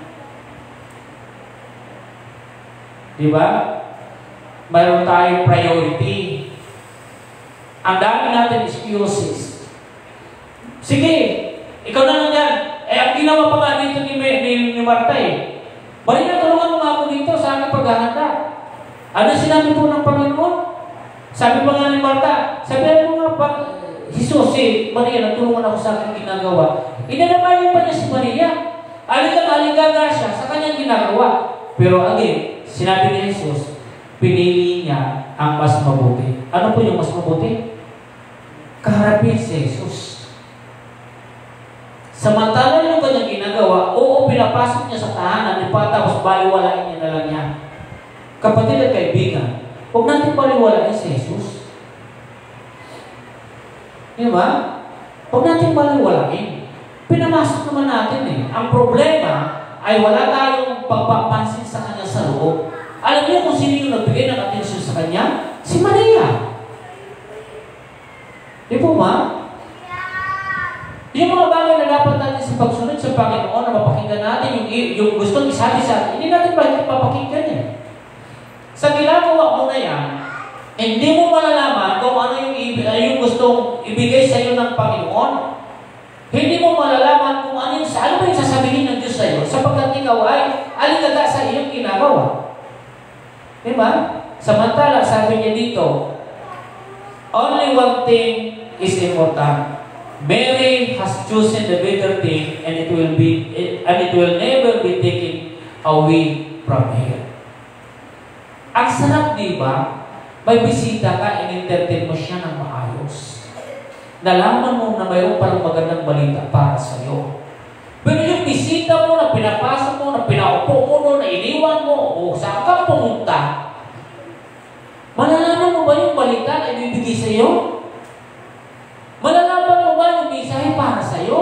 Di ba? Mayroon tayong priority. Ang dami natin excuses. Sige, ikaw na lang yan. Eh, ang ginawa pa nga dito ni, ni, ni Marta eh. Maria, tulungan mo nga ako dito sa aking paghahanda. Ano sinabi po ng Panginoon? Sabi pa nga ni Marta, sabihan mo nga pa, Jesus, eh, Maria, natulungan ako sa aking ginagawa. Inanabayan pa niya si Maria. Aligang-aligaga siya sa kanyang ginagawa. Pero again, sinabi ni Jesus, pinili niya ang mas mabuti. Ano po yung mas mabuti? Kaharapin si Jesus. Samantala yung kanyang ginagawa, oo, pinapasok niya sa tahanan, ni tapos baliwalain niya na lang yan. Kapatid at kaibigan, huwag natin baliwalain si Jesus. Di ba? Huwag natin baliwalain. Pinamasok naman natin eh. Ang problema ay wala tayong pagpapansin sa kanya sa loob. Alam niyo kung sino yung nagbigay ng atensyon sa kanya? Si Maria. Di po ba? Yung mga bagay na dapat natin sa pagsunod sa Panginoon na mapakinggan natin, yung, yung gustong isabi sa atin, hindi natin ba papakinggan yan? Sa ginagawa mo na yan, hindi mo malalaman kung ano yung, yung gustong ibigay sa iyo ng Panginoon. Hindi mo malalaman kung ano yung, ano ba yung sasabihin ng Diyos sa iyo, sapagkat ikaw ay aligaga sa iyong ginagawa. Diba? Samantala, sabi niya dito, only one thing is important. Mary has chosen the better thing, and it will be and it will never be taken away from her. Ang sarap, di ba? May bisita ka, in-entertain mo siya ng maayos. Nalaman mo na mayroon palang magandang balita para sa iyo. Pero yung bisita mo na pinapasok mo, na pinaupo mo doon, na iniwan mo, o saan ka pumunta, malalaman mo ba yung balita na ibibigay sa iyo? Malalaman mo ba yung mensahe para sa iyo?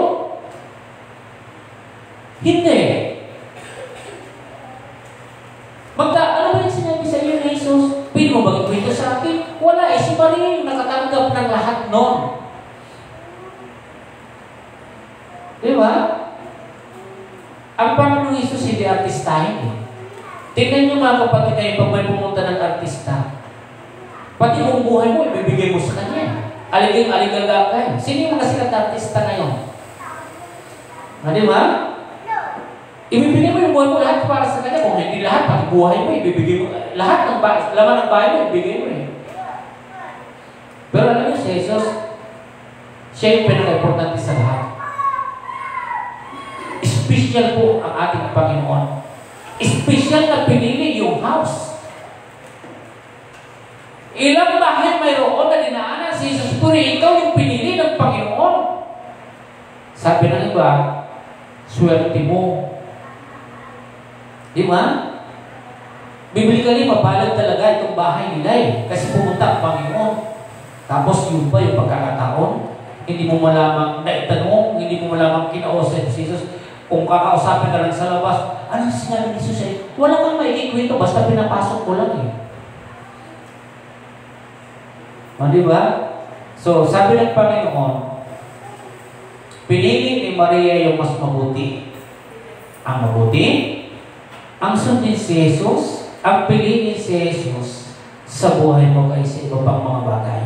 Hindi. Magka, ano ba yung sinabi sa iyo ni Jesus? Pwede mo bang ikwento sa akin? Wala eh, si Maria yung nakatanggap ng lahat nun. Di ba? Ang Panginoong Jesus hindi artistahin eh. Tingnan niyo mga kapatid kayo pag may pumunta ng artista. Pati yung buhay mo, ibibigay mo sa kanya. Aliging aligaga ka eh. Sino yung mga sikat na artista ngayon? Na, di ba? Ibibigay mo yung buhay mo lahat para sa kanya. Kung hindi lahat, pati buhay mo, ibibigay mo. Lahat ng bahay, laman ng bahay mo, ibibigay mo eh. Pero alam niyo si Jesus, siya yung pinaka-importante sa lahat. Special po ang ating Panginoon. Special na pinili yung house. Ilang bahay mayroon na dinaanan si Jesus, pero ikaw yung pinili ng Panginoon. Sabi ng iba, swerte mo. Di ba? Biblically, mabalag talaga itong bahay nila eh. Kasi pumunta ang Panginoon. Tapos yun pa yung pagkakataon. Hindi mo malamang naitanong, hindi mo malamang kinausap si Jesus. Kung kakausapin ka lang sa labas, ano sinabi ni Jesus eh? Wala kang maikikwento, basta pinapasok ko lang eh. O, di ba? So, sabi ng Panginoon, pinili ni Maria yung mas mabuti. Ang mabuti, ang sundin si Jesus, ang pinili si Jesus sa buhay mo kaysa iba pang mga bagay.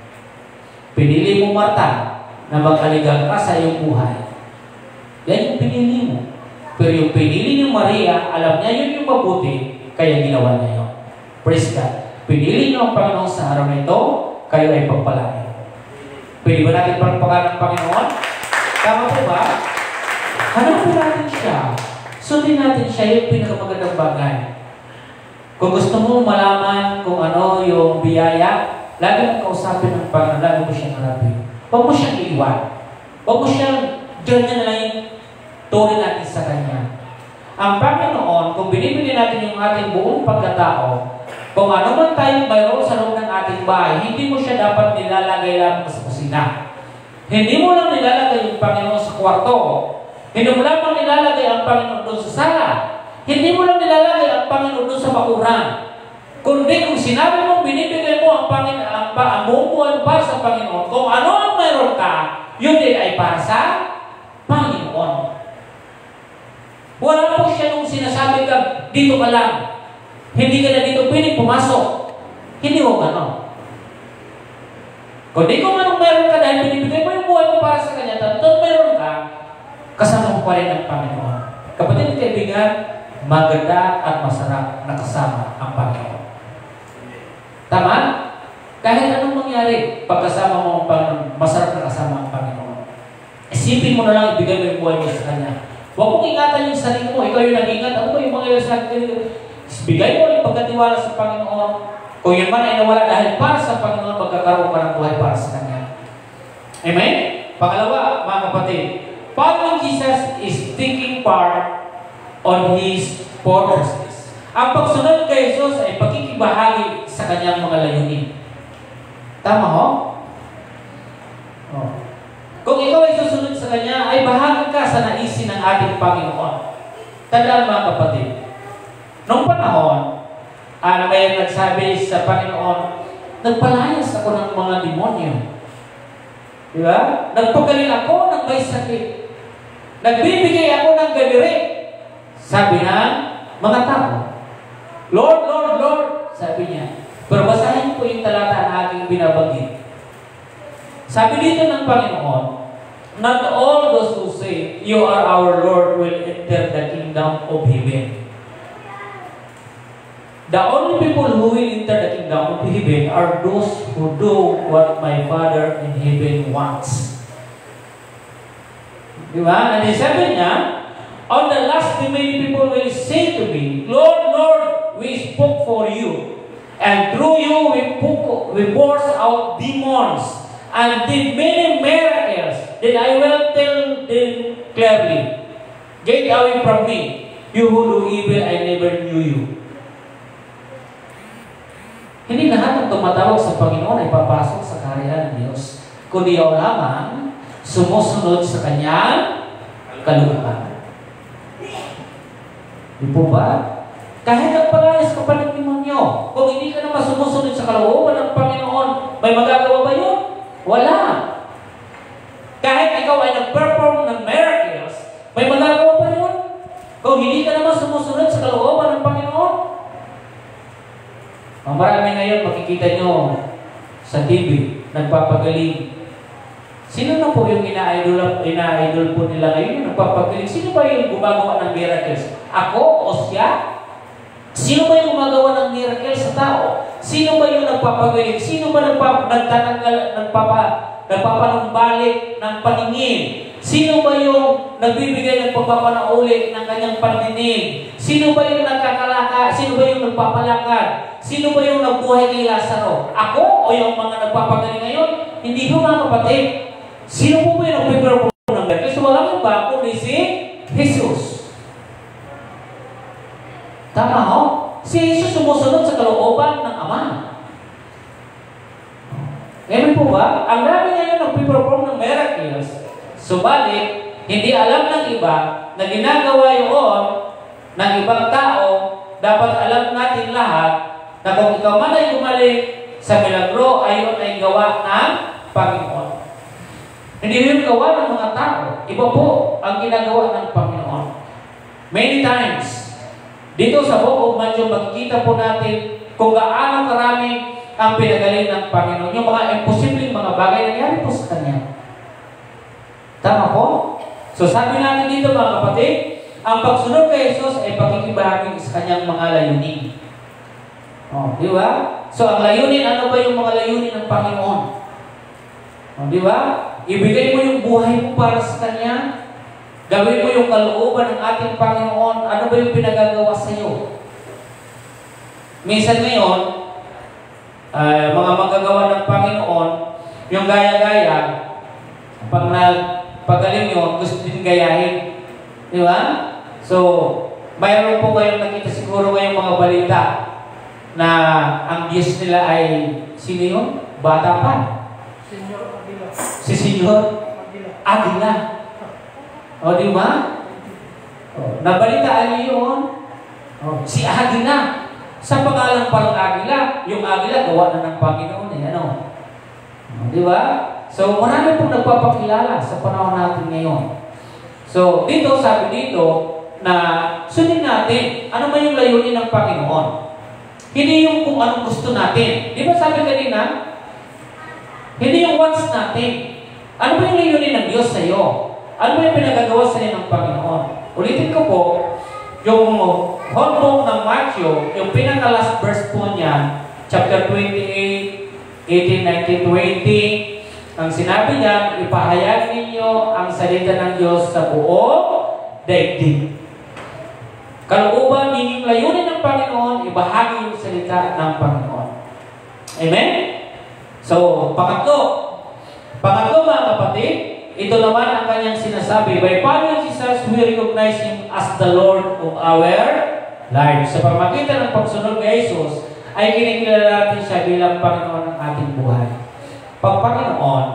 Pinili mo Marta na mag-aligang ka sa iyong buhay. Yan yung pinili mo. Pero yung pinili ni Maria, alam niya yun yung mabuti, kaya ginawa niya yun. Praise God. Pinili niyo ang Panginoon sa araw na ito, kayo ay pagpalain. Pwede ba natin pagpakaan ng Panginoon? Tama po ba? Hanapin natin siya. Sundin natin siya yung pinakamagandang bagay. Kung gusto mo malaman kung ano yung biyaya, lagi mong kausapin ng Panginoon, lagi mo siyang harapin. Huwag mo siyang iiwan. Huwag mo siyang, diyan niya na lang yung tuloy natin sa Kanya. Ang Panginoon, kung binibigyan natin yung ating buong pagkatao, kung ano man tayong mayroon sa loob ng ating bahay, hindi mo siya dapat nilalagay lang sa kusina. Hindi mo lang nilalagay yung Panginoon sa kwarto. Hindi mo lang nilalagay ang Panginoon doon sa sala. Hindi mo lang nilalagay ang Panginoon doon sa bakuran. Kundi kung sinabi mo, binibigay mo ang Panginoon, ang, ang buong buwan para sa Panginoon, kung ano ang mayroon ka, yun din ay para sa Panginoon. Wala po siya nung sinasabi ka, dito ka lang. Hindi ka na dito pwede pumasok. Hindi mo gano'n. Kung di ko manong meron ka dahil binibigay mo yung buhay mo para sa Kanya, tatot meron ka, kasama mo pa rin ang Panginoon. Kapatid at kaibigan, maganda at masarap na kasama ang Panginoon. Tama? Kahit anong mangyari, pagkasama mo ang Panginoon, masarap na kasama ang Panginoon. Isipin mo na lang, ibigay mo yung buhay mo sa Kanya. Huwag mong ingatan yung sarili mo. Ikaw yung nag-ingat. Ano ba yung mga sa akin? Bigay mo yung pagkatiwala sa Panginoon. Kung yun man ay nawala dahil para sa Panginoon, magkakaroon ka ng buhay para sa Kanya. Amen? Pangalawa, mga kapatid, following Jesus is taking part on His purposes. Ang pagsunod kay Jesus ay pagkikibahagi sa Kanyang mga layunin. Tama ho? Oh. Kung ikaw ay susunod sa Kanya, ay bahagi ka sa naisin ng ating Panginoon. Tandaan mga kapatid, noong panahon, ah, may nagsabi sa Panginoon, nagpalayas ako ng mga demonyo. Di ba? Nagpagaling ako ng may sakit. Nagbibigay ako ng gabirik. Sabi ng mga tao, Lord, Lord, Lord, sabi niya. Pero basahin ko yung talata na aking binabanggit. Sabi dito ng Panginoon, not all those who say, you are our Lord, will enter the kingdom of heaven. The only people who will enter the kingdom of heaven are those who do what my Father in heaven wants. Di ba? And then sabi niya, on the last day, many people will say to me, Lord, Lord, we spoke for you. And through you, we, put, we forced out demons and did many miracles. Then I will tell them clearly, get away from me, you who do evil, I never knew you. Hindi lahat ng tumatawag sa Panginoon ay papasok sa kaharian ng Diyos, kundi ang lamang sumusunod sa Kanyang kalooban. Di po ba? Kahit nagpalayas ka pa ng demonyo, kung hindi ka naman sumusunod sa kalooban ng Panginoon, may magagawa ba yun? Wala. Kahit ikaw ay nag-perform ng miracles, may magagawa ba yun? Kung hindi ka naman sumusunod sa kalooban ng Panginoon? Ang marami ngayon, makikita nyo sa T V, nagpapagaling. Sino na po yung ina-idol, ina-idol po nila ngayon, nagpapagaling? Sino ba yung gumagawa ng miracles? Ako o siya? Sino ba yung gumagawa ng miracle sa tao? Sino ba yung nagpapagaling? Sino ba nagpap nagtatanggal, nagpapa, nagpapanumbalik ng paningin? Sino ba yung nagbibigay ng pagpapanauli ng kanyang paninig? Sino ba yung nagkakalaka? Sino ba yung nagpapalakad? Sino ba yung nagbuhay kay Lazaro? Ako o yung mga nagpapagaling ngayon? Hindi ko mga kapatid. Sino po ba yung nagpiperform ng miracle? So walang iba kundi si Jesus. Tama ho? Si Jesus sumusunod sa kalooban ng Ama. Ngayon po ba? Ang dami ngayon nagpiperform ng miracles. Subalit, hindi alam ng iba na ginagawa yun ng ibang tao. Dapat alam natin lahat na kung ikaw man ay gumaling sa milagro, ayon ay gawa ng Panginoon. Hindi rin gawa ng mga tao. Iba po ang ginagawa ng Panginoon. Many times, dito sa Book of Matthew, makikita po natin kung gaano karami ang pinagaling ng Panginoon. Yung mga imposibleng mga bagay na nangyari po sa Kanya. Tama po? So sabi natin dito mga kapatid, ang pagsunod kay Jesus ay pakikibahagi sa Kanyang mga layunin. Oh, di ba? So ang layunin, ano ba yung mga layunin ng Panginoon? Oh, di ba? Ibigay mo yung buhay mo para sa Kanya. Gawin mo yung kalooban ng ating Panginoon. Ano ba yung pinagagawa sa iyo? Minsan ngayon, uh, mga magagawa ng Panginoon, yung gaya-gaya, pag nagpagaling yun, gusto din gayahin. Di ba? So, mayroon po kayong nakita siguro ngayong mga balita na ang Diyos nila ay, sino yun? Bata pa. Senyor Aguila. Si Senyor Aguila. O, di ba? O, nabalitaan niyo yun? O, si Agila. Sa pangalan pa ng Agila, yung Agila gawa na ng Panginoon eh, ano? O, di ba? So, marami pong nagpapakilala sa panahon natin ngayon. So, dito, sabi dito, na sundin natin, ano ba yung layunin ng Panginoon? Hindi yung kung anong gusto natin. Di ba sabi kanina? Hindi yung wants natin. Ano ba yung layunin ng Diyos sa iyo? Ano ba yung pinagagawa sa inyo ng Panginoon? Ulitin ko po, yung whole book ng Matthew, yung pinaka-last verse po niya, chapter twenty-eight, eighteen, nineteen, twenty, ang sinabi niya, ipahayag ninyo ang salita ng Diyos sa buong daigdig. Kalooban, yung layunin ng Panginoon, ibahagi yung salita ng Panginoon. Amen? So, pangatlo. Pangatlo mga kapatid, ito naman ang kanyang sinasabi. By following Jesus, we recognize Him as the Lord of our lives. Sa pamagitan ng pagsunod kay Jesus, ay kinikilala natin siya bilang Panginoon ng ating buhay. Pag Panginoon,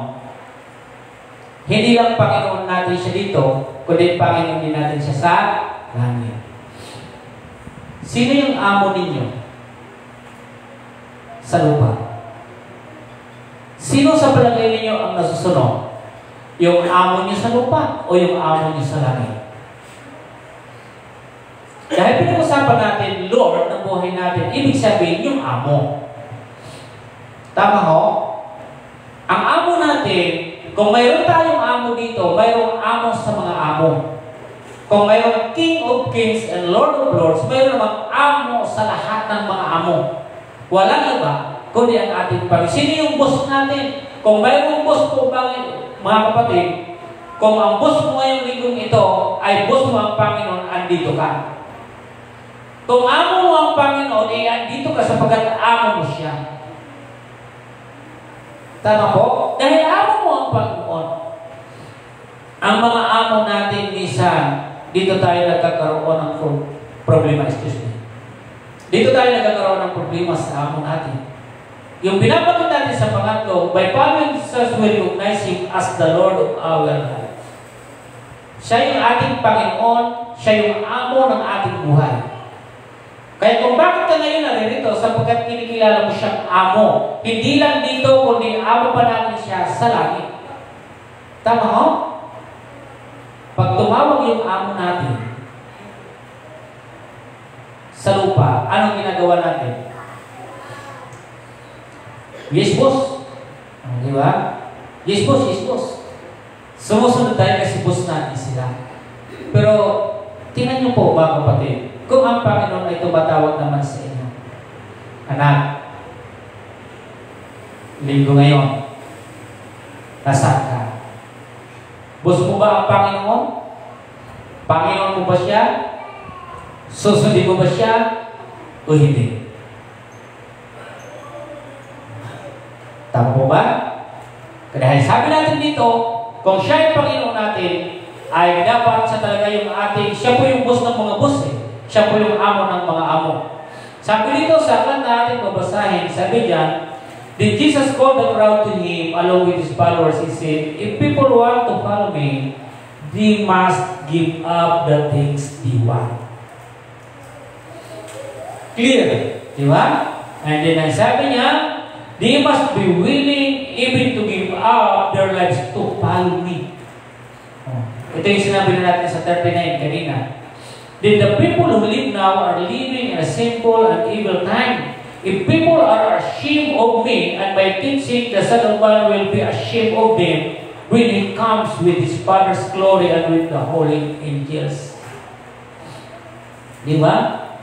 hindi lang Panginoon natin siya dito, kundi Panginoon din natin siya sa langit. Sino yung amo ninyo sa lupa? Sino sa palagay ninyo ang nasusunod? Yung amo niyo sa lupa o yung amo niyo sa langit? Dahil pinag-usapan natin, Lord, ng buhay natin, ibig sabihin yung amo. Tama ho? Ang amo natin, kung mayroon tayong amo dito, mayroong amo sa mga amo. Kung mayroong King of Kings and Lord of Lords, mayroon namang amo sa lahat ng mga amo. Walang iba, kundi ang ating Panginoon. Sino yung boss natin? Kung mayroong boss po bang mga kapatid, Kung ang boss mo ngayong linggong ito ay boss mo ang Panginoon, andito ka. Kung amo mo ang Panginoon, ay andito ka sapagkat amo mo siya. Tama po? Dahil amo mo ang Panginoon. Ang mga amo natin minsan, dito tayo nagkakaroon ng problema. Excuse me. Dito tayo nagkakaroon ng problema sa amo natin. Yung binabanggit natin sa pangatlo, by following Jesus, we recognize Him as the Lord of our life. Siya yung ating Panginoon, siya yung amo ng ating buhay. Kaya kung bakit ka ngayon naririto, sapagkat kinikilala mo siyang amo. Hindi lang dito, kundi amo pa natin siya sa langit. Tama ho? Pag tumawag yung amo natin sa lupa, anong ginagawa natin? Yes, boss. Di ba? Yes, boss, yes, boss. Sumusunod tayo kasi boss natin sila. Pero, tingnan niyo po ba, kapatid, kung ang Panginoon ay tumatawag naman sa inyo, anak, linggo ngayon, nasaan ka? Boss mo ba ang Panginoon? Panginoon mo ba siya? Susundin mo ba siya? O hindi? Tama po ba? Dahil sabi natin dito, kung siya yung Panginoon natin, ay dapat siya talaga yung ating, siya po yung boss ng mga boss eh. Siya po yung amo ng mga amo. Sabi dito sa aklat na ating babasahin, sabi diyan, did Jesus call the crowd to Him along with His followers? He said, if people want to follow me, they must give up the things they want. Clear? Di ba? And then ang sabi niya, they must be willing even to give up their lives to follow me. Ito yung sinabi na natin sa thirty-nine kanina. Then the people who live now are living in a sinful and evil time. If people are ashamed of me and by teaching, the Son of Man will be ashamed of them when He comes with His Father's glory and with the holy angels. Di ba?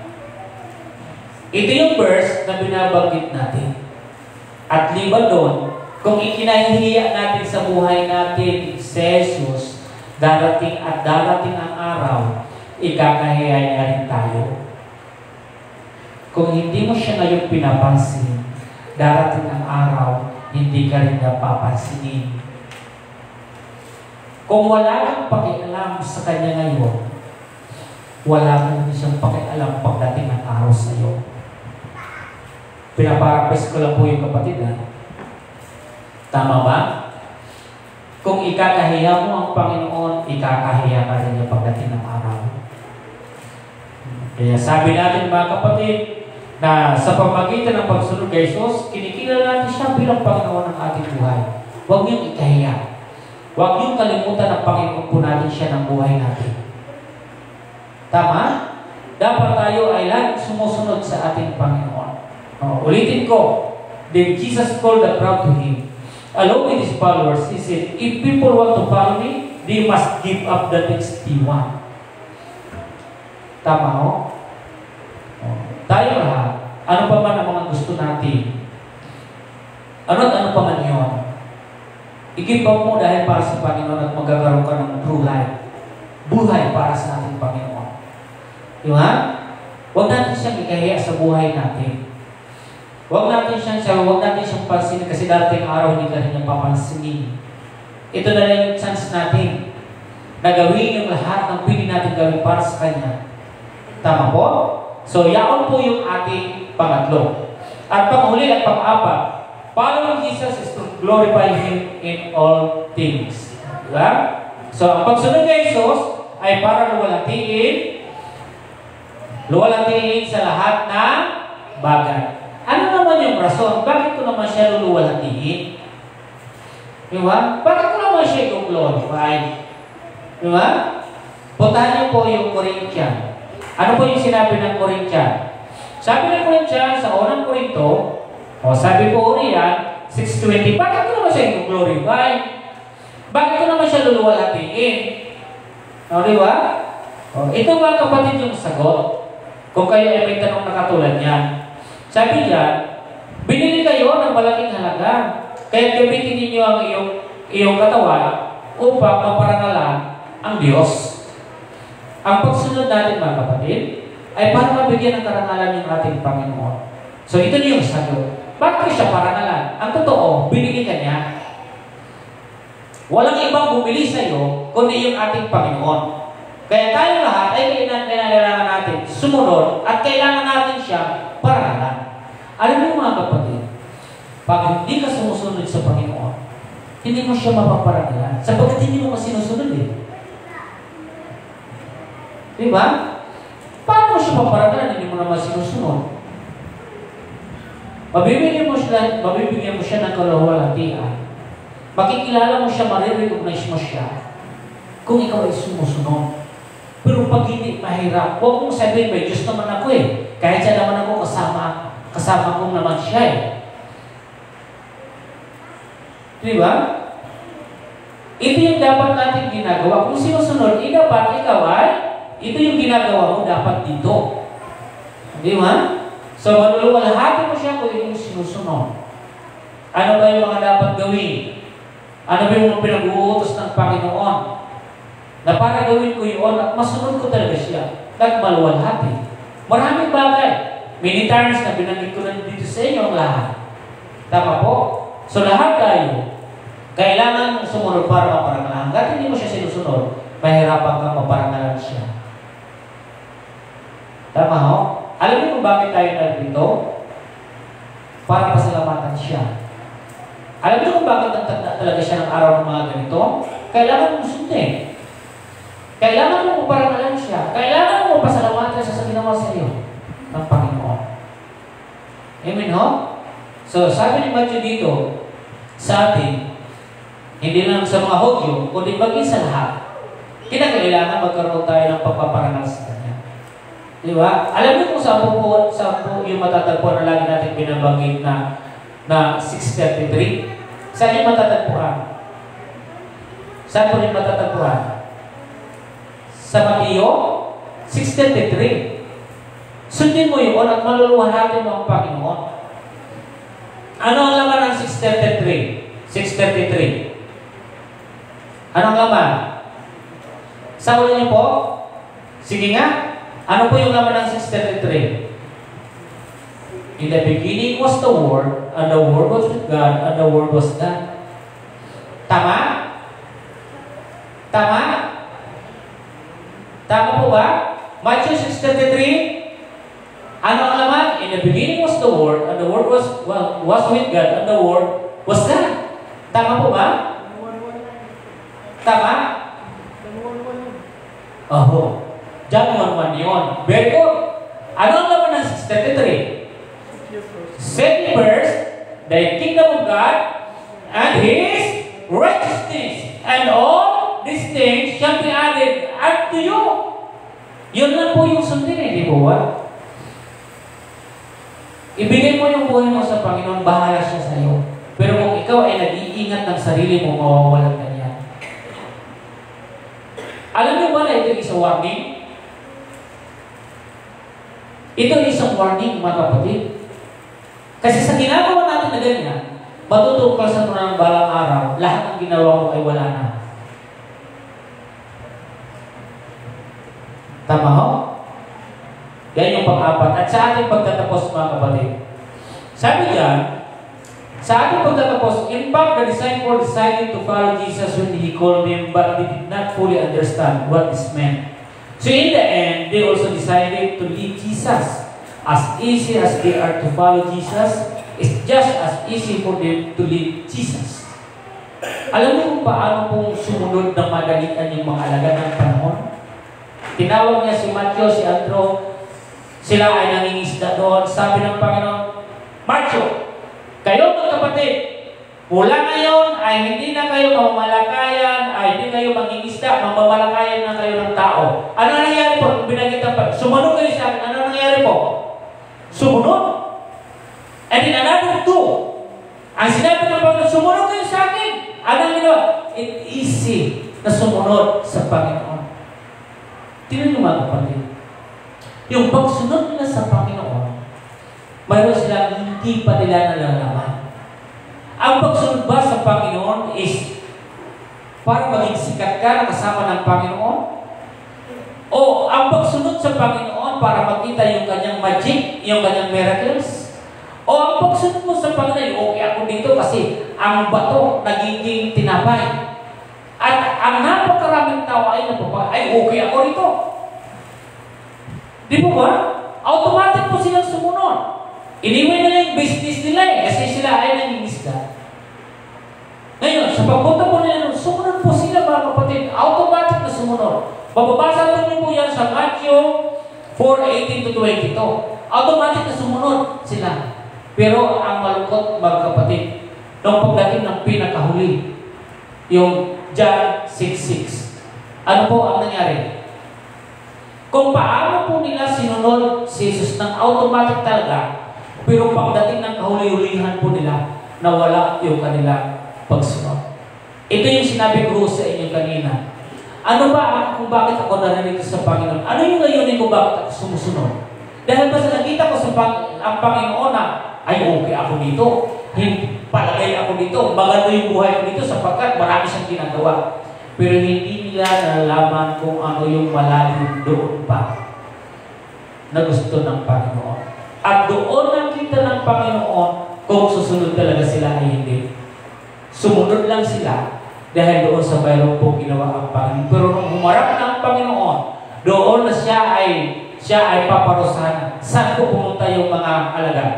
Ito yung verse na binabanggit natin. At liban doon, kung ikinahihiya natin sa buhay natin si Jesus, darating at darating ang araw, ikakahiya niya rin tayo. Kung hindi mo siya ngayon pinapansin, darating ang araw, hindi ka rin niya papansinin. Kung wala kang pakialam sa Kanya ngayon, wala kang siyang pakialam pagdating ng araw sa iyo. Pinaparapes ko lang po yung kapatid, ha? Tama ba? Kung ikakahiya mo ang Panginoon, ikakahiya ka rin niya pagdating ng araw. Kaya sabi natin mga kapatid, na sa pamagitan ng pagsunod kay Jesus, kinikilala natin siya bilang Panginoon ng ating buhay. Huwag niyong ikahiya. Huwag niyong kalimutan ng Panginoon po natin siya ng buhay natin. Tama? Dapat tayo ay laging sumusunod sa ating Panginoon. Oh, ulitin ko, then Jesus called the crowd to Him. Along with His followers, He said, if people want to follow me, they must give up the things they want. Tama ho? Oh. Tayo lahat, ano pa man ang mga gusto natin? Ano at ano pa man yun? I-give up mo dahil para sa Panginoon at magkakaroon ka ng true life. Buhay para sa ating Panginoon. Di ba? Huwag natin siyang ikahiya sa buhay natin. Huwag natin siyang sabi, huwag natin siyang pansinin kasi darating araw hindi ka rin niyang papansinin. Ito na lang yung chance natin na gawin yung lahat ng pili natin gawin para sa Kanya. Tama po? So, yaon po yung ating pangatlo. At panghuli at pang-apat, following Jesus is to glorify Him in all things. Diba? So, ang pagsunod kay Jesus ay para luwalhatiin, luwalhatiin sa lahat ng bagay. Ano naman yung rason? Bakit ko naman siya luluwalhatiin? Diba? Bakit ko naman siya i-glorify? Diba? Puntahan niyo po yung Corinthian. Ano po yung sinabi ng Corinthian? Sabi ng Corinthian sa unang Korinto, o sabi po riyan, six twenty, bakit ko naman siya i-glorify? Bakit ko naman siya luluwalhatiin? O, diba? O, ito mga kapatid yung sagot. Kung kayo ay may tanong na katulad niyan. Sabi niya, binili kayo ng malaking halaga. Kaya gamitin ninyo ang iyong, iyong katawan upang maparangalan ang Diyos. Ang pagsunod natin, mga kapatid, ay para mabigyan ng karangalan yung ating Panginoon. So ito na yung sagot. Bakit siya parangalan? Ang totoo, binigyan ka niya. Walang ibang bumili sa iyo, kundi yung ating Panginoon. Kaya tayo lahat ay kailangan natin sumunod at kailangan natin siya parangalan. Alam mo mga kapatid, pag hindi ka sumusunod sa Panginoon, hindi mo siya mapaparangalan. Sapagkat hindi mo masinusunod eh. Diba? Paano mo siya paparangalan? Hindi mo naman sinusunod. Mabibigyan mo siya, mabibigyan mo siya ng kalawalhatian. Makikilala mo siya, marirecognize mo siya kung ikaw ay sumusunod. Pero pag hindi mahirap, huwag mong sabihin, may Diyos naman ako eh. Kahit siya naman ako, kasama, kasama kong naman siya eh. Diba? Ito yung dapat natin ginagawa. Kung sinusunod, eh dapat ikaw ay, ito yung ginagawa mo dapat dito. Diba? So, maluluwalhati mo siya kung yung sinusunod. Ano ba yung mga dapat gawin? Ano ba yung pinag-uutos ng Panginoon? Na para gawin ko yun at masunod ko talaga siya. At maluwalhati. Maraming bagay. Many times na binanggit ko na dito sa inyo ang lahat. Tama po? So, lahat tayo, kailangan sumunod para maparangalan. Hanggat hindi mo siya sinusunod, mahirapan kang maparangalan siya. Tama ho? Alam niyo kung bakit tayo narito? Para pasalamatan siya. Alam niyo kung bakit nagtagda talaga siya ng araw ng mga ganito? Kailangan mo sundin. Kailangan mo parangalan siya. Kailangan mo pasalamatan siya sa ginawa sa iyo ng Panginoon. Amen ho? So, sabi ni Matthew dito, sa atin, hindi lang sa mga Hudyo, kundi bagay sa lahat, kinakailangan magkaroon tayo ng pagpaparangal sa Kanya. Di ba? Alam niyo kung saan po, saan po yung matatagpuan na lagi natin binabanggit na na six thirty-three? Saan yung matatagpuan? Saan po yung matatagpuan? Sa Mateo six thirty-three. Sundin mo yun at maluluwalhati mo ang Panginoon. Ano ang laman ng six thirty-three? six thirty-three. Anong laman? Sabi niyo po? Sige nga. Ano po yung laman ng six thirty-three? In the beginning was the Word, and the Word was with God, and the Word was God. Tama? Tama? Tama po ba? Matthew six thirty-three. Ano ang laman? In the beginning was the Word, and the Word was, well, was with God, and the Word was God. Tama po ba? Tama? Oh, John one one yun. Very good. Ano ang laman ng six thirty-three? Second verse, the kingdom of God and His righteousness, and all these things shall be added unto you. Yun lang po yung sundin eh, di po ba? Ibigay mo yung buhay mo sa Panginoon, bahala siya sa iyo. Pero kung ikaw ay nag-iingat ng sarili mo, mawawalan ka niya. Alam niyo ba na ito isang warning? Ito isang warning, mga kapatid. Kasi sa ginagawa natin na ganyan, matutukal sa tunang balang araw, lahat ng ginawa mo ay wala na. Tama ho? Yan yung pang-apat. At sa ating pagtatapos, mga kapatid, sabi diyan, sa ating pagtatapos, in fact, the disciples decided to follow Jesus when He called them, but they did not fully understand what this meant. So in the end, they also decided to leave Jesus. As easy as they are to follow Jesus, it's just as easy for them to leave Jesus. Alam mo kung paano pong sumunod ng madalian yung mga alagad ng panahon? Tinawag niya si Matthew, si Andrew, sila ay nangingisda doon. Sabi ng Panginoon, Matthew, kayo magkapatid, mula ngayon ay hindi na kayo mamamalakayan, ay hindi kayo mangingisda, mamamalakayan na kayo ng tao. Ano nangyayari po? Binagitan pa, sumunod kayo sa akin. Ano nangyayari po? Sumunod. And in another two, ang sinabi ng Panginoon, sumunod kayo sa akin. Anong ginawa? It's easy na sumunod sa Panginoon. Tingnan niyo mga kapatid. Yung pagsunod nila sa Panginoon, mayroon silang hindi pa nila nalalaman. Ang pagsunod ba sa Panginoon is para maging sikat ka na kasama ng Panginoon? O ang pagsunod sa Panginoon para makita yung kanyang magic, yung kanyang miracles? O ang pagsunod mo sa Panginoon, okay ako dito kasi ang bato nagiging tinapay. At ang napakaraming tao ay napapag, ay okay ako rito. Di ba ba? Automatic po silang sumunod. Iniwan nila yung business nila eh, kasi sila ay nangingisda. Ngayon, sa pagpunta po nila, sumunod po sila mga kapatid, automatic na sumunod. Mababasa po niyo po yan sa Matthew four eighteen to twenty-two. Automatic na sumunod sila. Pero ang malungkot mga kapatid, nung pagdating ng pinakahuli, yung John six six, ano po ang nangyari? Kung paano po nila sinunod si Jesus ng automatic talaga, pero pagdating ng kahuli-hulihan po nila, nawala yung kanilang pagsunod. Ito yung sinabi ko sa inyo kanina. Ano ba kung bakit ako narinig sa Panginoon? Ano yung layunin kung bakit ako sumusunod? Dahil ba sa nakita ko sa pang, ang Panginoon na, ay okay ako dito, hindi palagay ako dito, maganda yung buhay ko dito sapagkat marami siyang ginagawa. Pero hindi nila nalalaman kung ano yung malalim doon pa na gusto ng Panginoon. At doon nakita ng Panginoon kung susunod talaga sila ay hindi. Sumunod lang sila dahil doon sa mayroon pong ginawa ang Panginoon. Pero nung humarap ng Panginoon, doon na siya ay siya ay paparusahan. Saan po pumunta yung mga alagad?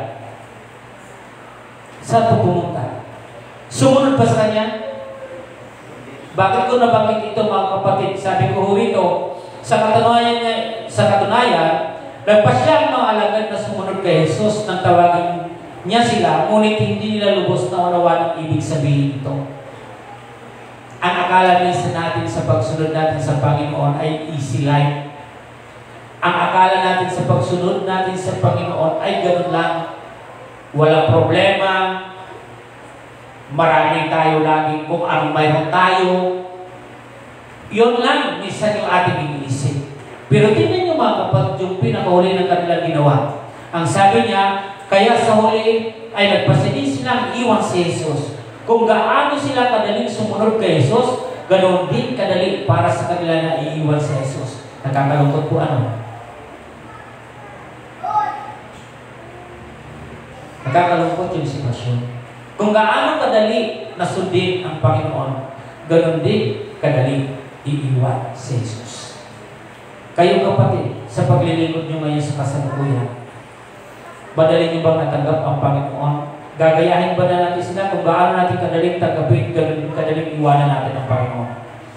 Saan po pumunta? Sumunod pa sa kanya? Bakit ko nabanggit ito mga kapatid? Sabi ko rito, sa katunayan, sa katunayan, nagpasya ang mga alagad na sumunod kay Jesus nang tawagin niya sila, ngunit hindi nila lubos na unawa ng ibig sabihin ito. Ang akala minsan natin sa pagsunod natin sa Panginoon ay easy life. Ang akala natin sa pagsunod natin sa Panginoon ay ganun lang. Walang problema. Marami tayo lagi kung anong mayroon tayo. Yun lang, minsan yung ating iniisip. Pero tingnan nyo mga kapatid, yung pinakahuli ng kanilang ginawa. Ang sabi niya, kaya sa huli ay nagpasidin silang iwan si Jesus. Kung gaano sila kadaling sumunod kay Jesus, ganoon din kadali para sa kanila na iiwan si Jesus. Nakakalungkot po ano? Nakakalungkot yung sitwasyon. Kung gaano kadali na sundin ang Panginoon, ganoon din kadali iiwan si Jesus. Kayo kapatid, sa paglilingkod nyo ngayon sa kasalukuyan, madali nyo bang natanggap ang Panginoon? Gagayahin ba na natin sila kung gaano natin kadaling tanggapin, kadaling iwanan natin ang Panginoon?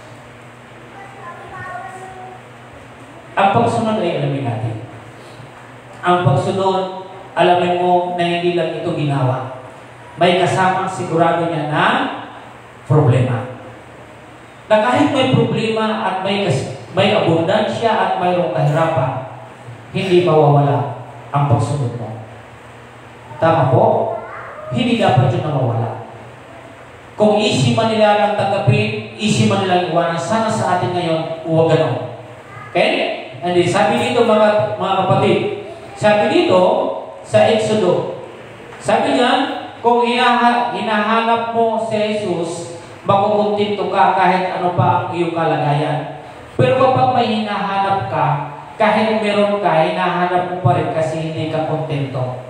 Ang pagsunod ay alamin natin. Ang pagsunod, alamin mo na hindi lang ito ginawa. May kasamang sigurado niya na problema. Na kahit may problema at may, may abundansya at mayroong kahirapan, hindi mawawala ang pagsunod mo. Tama po? Hindi dapat yun nawawala. Kung easy man nila lang tanggapin, easy man nilang iwanan, sana sa atin ngayon, huwag ganon. Okay? And then, sabi dito mga, mga kapatid, sabi dito sa Exodo, sabi niya, kung hinaha, hinahanap mo si Jesus, makukuntinto ka kahit ano pa ang iyong kalagayan. Pero kapag may hinahanap ka, kahit meron ka, hinahanap mo pa rin kasi hindi ka kontento.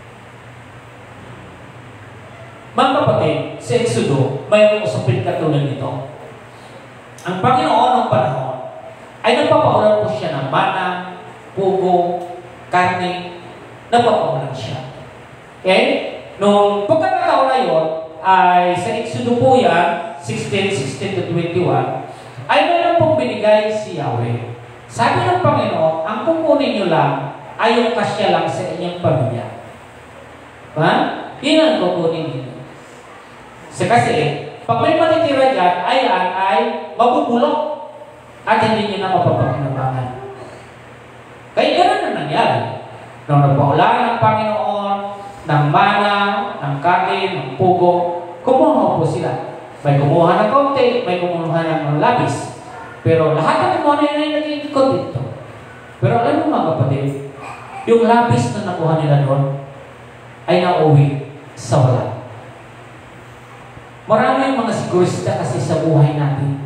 Mga kapatid, sa Exodo, mayroong usapin katulad nito. Ang Panginoon ng panahon ay nagpapaulan po siya ng mana, pugo, karne, nagpapaulan siya. Okay? Nung pagkakataon na yun, ay sa Exodo po yan, sixteen, sixteen to twenty-one, ay mayroon pong binigay si Yahweh. Sabi ng Panginoon, ang kukunin nyo lang ay yung kasya lang sa inyong pamilya. Ha? Yun ang kukunin nyo. So, kasi, pag may matitira dyan, ay ay, ay mabubulok at hindi nyo na mapapakinabangan. Kaya gano'n na nangyari. Nung nagpaulan ng Panginoon, ng mana, ng karne, ng pugo, kumuha po sila. May kumuha ng konti, may kumuha ng labis. Pero lahat ng kumuha na yun ay naging kontento. Pero alam mo mga kapatid, yung labis na nakuha nila doon ay nauwi sa wala. Maraming mga sigurista kasi sa buhay natin.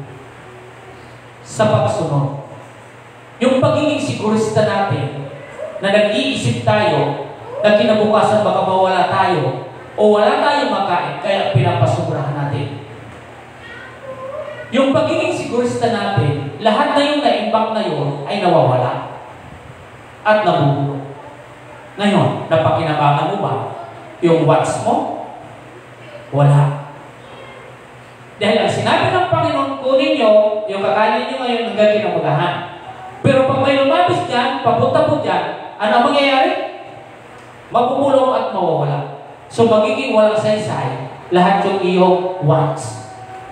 sa pagsunod. Yung pagiging sigurista natin na nag-iisip tayo na kinabukasan baka mawala tayo o wala tayong makain kaya pinapasuburahan natin. Yung pagiging sigurista natin, lahat na yung naimbak na yun ay nawawala at nabubulok. Ngayon, napakinabangan mo ba yung watch mo? Wala. Dahil ang sinabi ng Panginoon, kunin nyo, yung kakainin nyo ngayon hanggang kinamagahan. Pero pag may lumabis dyan, papunta po dyan, ano ang mangyayari? Mabubulong at mawawala. So magiging walang saysay, lahat yung iyong wants.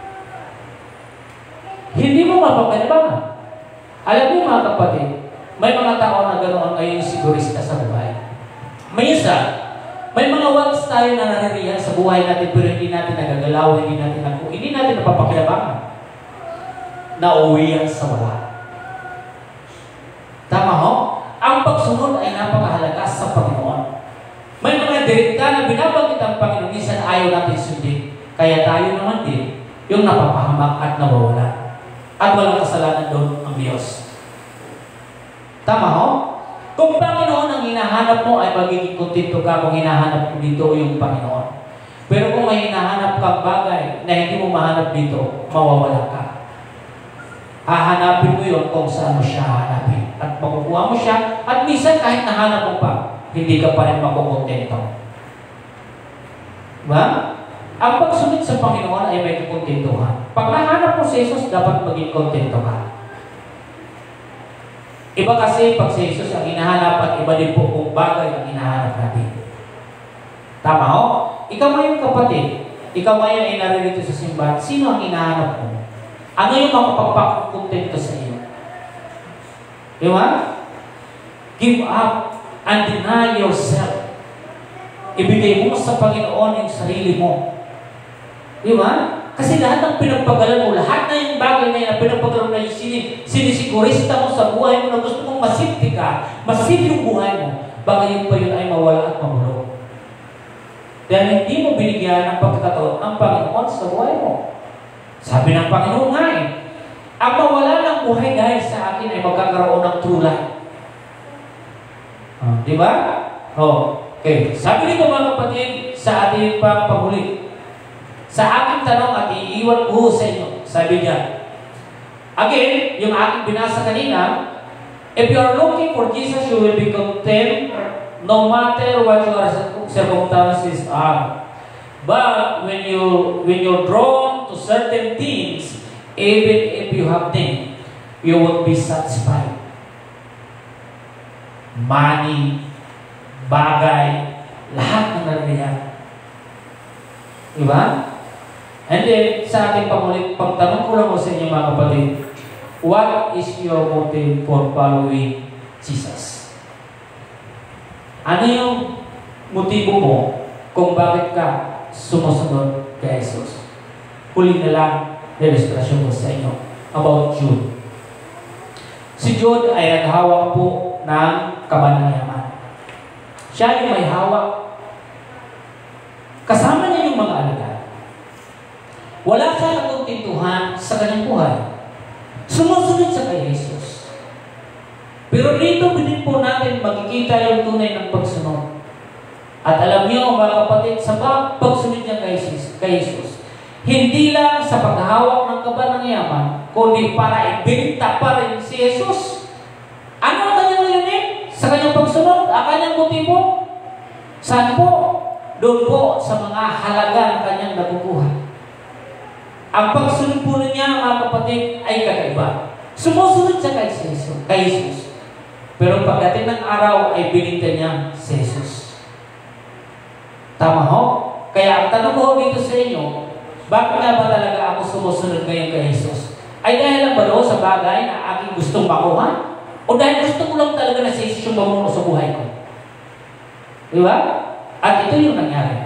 Hindi mo mapapanabangan. Alam mo mga kapatid, may mga tao na ganoon ngayon sigurista sa buhay. May isa, may mga wants tayo na naririyan sa buhay natin pero hindi natin nagagalaw, hindi natin nag- hindi natin napapakinabangan. Nauwi yan sa wala. Tama ho? Ang pagsunod ay napakahalaga sa Panginoon. May mga direkta na binabanggit ang Panginoon, minsan ayaw natin sundin. Kaya tayo naman din yung napapahamak at nawawala. At walang kasalanan doon ang Diyos. Tama ho? Kung Panginoon ang hinahanap mo ay magiging kontento ka kung hinahanap mo dito yung Panginoon. Pero kung may hinahanap kang bagay na hindi mo mahanap dito, mawawala ka. Hahanapin mo yun kung saan mo siya hahanapin. At makukuha mo siya. At minsan kahit nahanap mo pa, hindi ka pa rin makukontento. Diba? Ang pagsunod sa Panginoon ay may kontentuhan. Pag nahanap mo si Jesus, dapat maging kontento ka. Iba kasi pag si Jesus ang hinahanap at iba din po kung bagay ang hinahanap natin. Tama ho? Ikaw ngayon kapatid, ikaw ngayon ay naririto sa simbahan, sino ang hinahanap mo? Ano yung makapagpakontento sa iyo? Diba? Give up and deny yourself. Ibigay mo sa Panginoon yung sarili mo. Diba? Kasi lahat ng pinagpagalan mo, lahat na yung bagay na yun na pinagpagalan na yung sin sinisigurista mo sa buhay mo na gusto mong masipti ka, masipti yung buhay mo, baka yun pa yun ay mawala at mamulog. Dahil hindi mo binigyan ng pagkakataon ang Panginoon sa buhay mo. Sabi ng Panginoon nga eh, ang mawala ng buhay dahil sa akin ay magkakaroon ng true life. Ah, di ba? Oh, okay. Sabi nito mga kapatid sa ating pagpahuli. Sa aking tanong at iiwan ko sa inyo, sabi niya. Again, yung aking binasa kanina, if you are looking for Jesus, you will be content no matter what your circumstances are. But when you when you're drawn to certain things, even if you have them, you won't be satisfied. Money, bagay, lahat ng nariyan. Diba? And then, sa ating pangulit, pagtanong ko lang ko sa inyo mga kapatid, what is your motive for following Jesus? Ano yung motibo mo kung bakit ka sumusunod kay Jesus? Huli na lang, demonstrasyon ko sa inyo about Jude. Si Jude ay naghawak po ng kabanyaman. Siya yung may hawak. Kasama niya yung mga alagad. Wala siya nakuntintuhan sa kanyang buhay. Sumusunod siya kay Jesus. Pero dito din po natin makikita yung tunay ng pagsunod. At alam niyo mga kapatid, sa pagsunod niya kay Jesus, kay Jesus, hindi lang sa paghawak ng kaban ng yaman, kundi para ibenta pa rin si Jesus. Ano ang kanyang layunin? Sa kanyang pagsunod, ang kanyang motibo? Saan po? Doon po sa mga halaga ng kanyang nakukuha. Ang pagsunod po niya, mga kapatid, ay kakaiba. Sumusunod siya kay Jesus, kay Jesus. Pero pagdating ng araw, ay binigyan niya si Jesus. Tama ho? Kaya ang tanong ko dito sa inyo, bakit nga ba talaga ako sumusunod ngayon kay Jesus? Ay dahil lang ba doon sa bagay na aking gustong makuha? O dahil gusto ko lang talaga na si Jesus yung mamuno sa buhay ko? Di ba? At ito yung nangyari.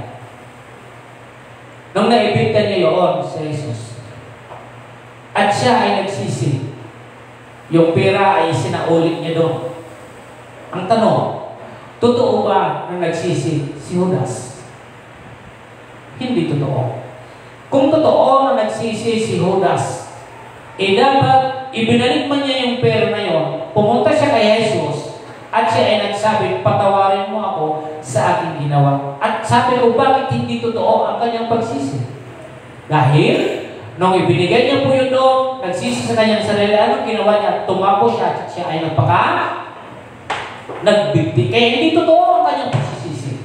Nung naibigtan niya yun sa Jesus, at siya ay nagsisi, yung pera ay sinaulit niya doon. Ang tanong, totoo ba na nagsisi si Judas? Hindi totoo. Kung totoo na nagsisi si Judas, eh dapat ibinalik man niya yung pera na yon, pumunta siya kay Jesus, at siya ay nagsabi, patawarin mo ako sa aking ginawa. At sabi ko, bakit hindi totoo ang kanyang pagsisi? Dahil, nung ibinigay niya po yun doon, nagsisi sa kanyang sarili, anong ginawa niya? Tumapo siya at siya ay napaka nagbigti. Kaya hindi totoo ang kanyang pagsisisi.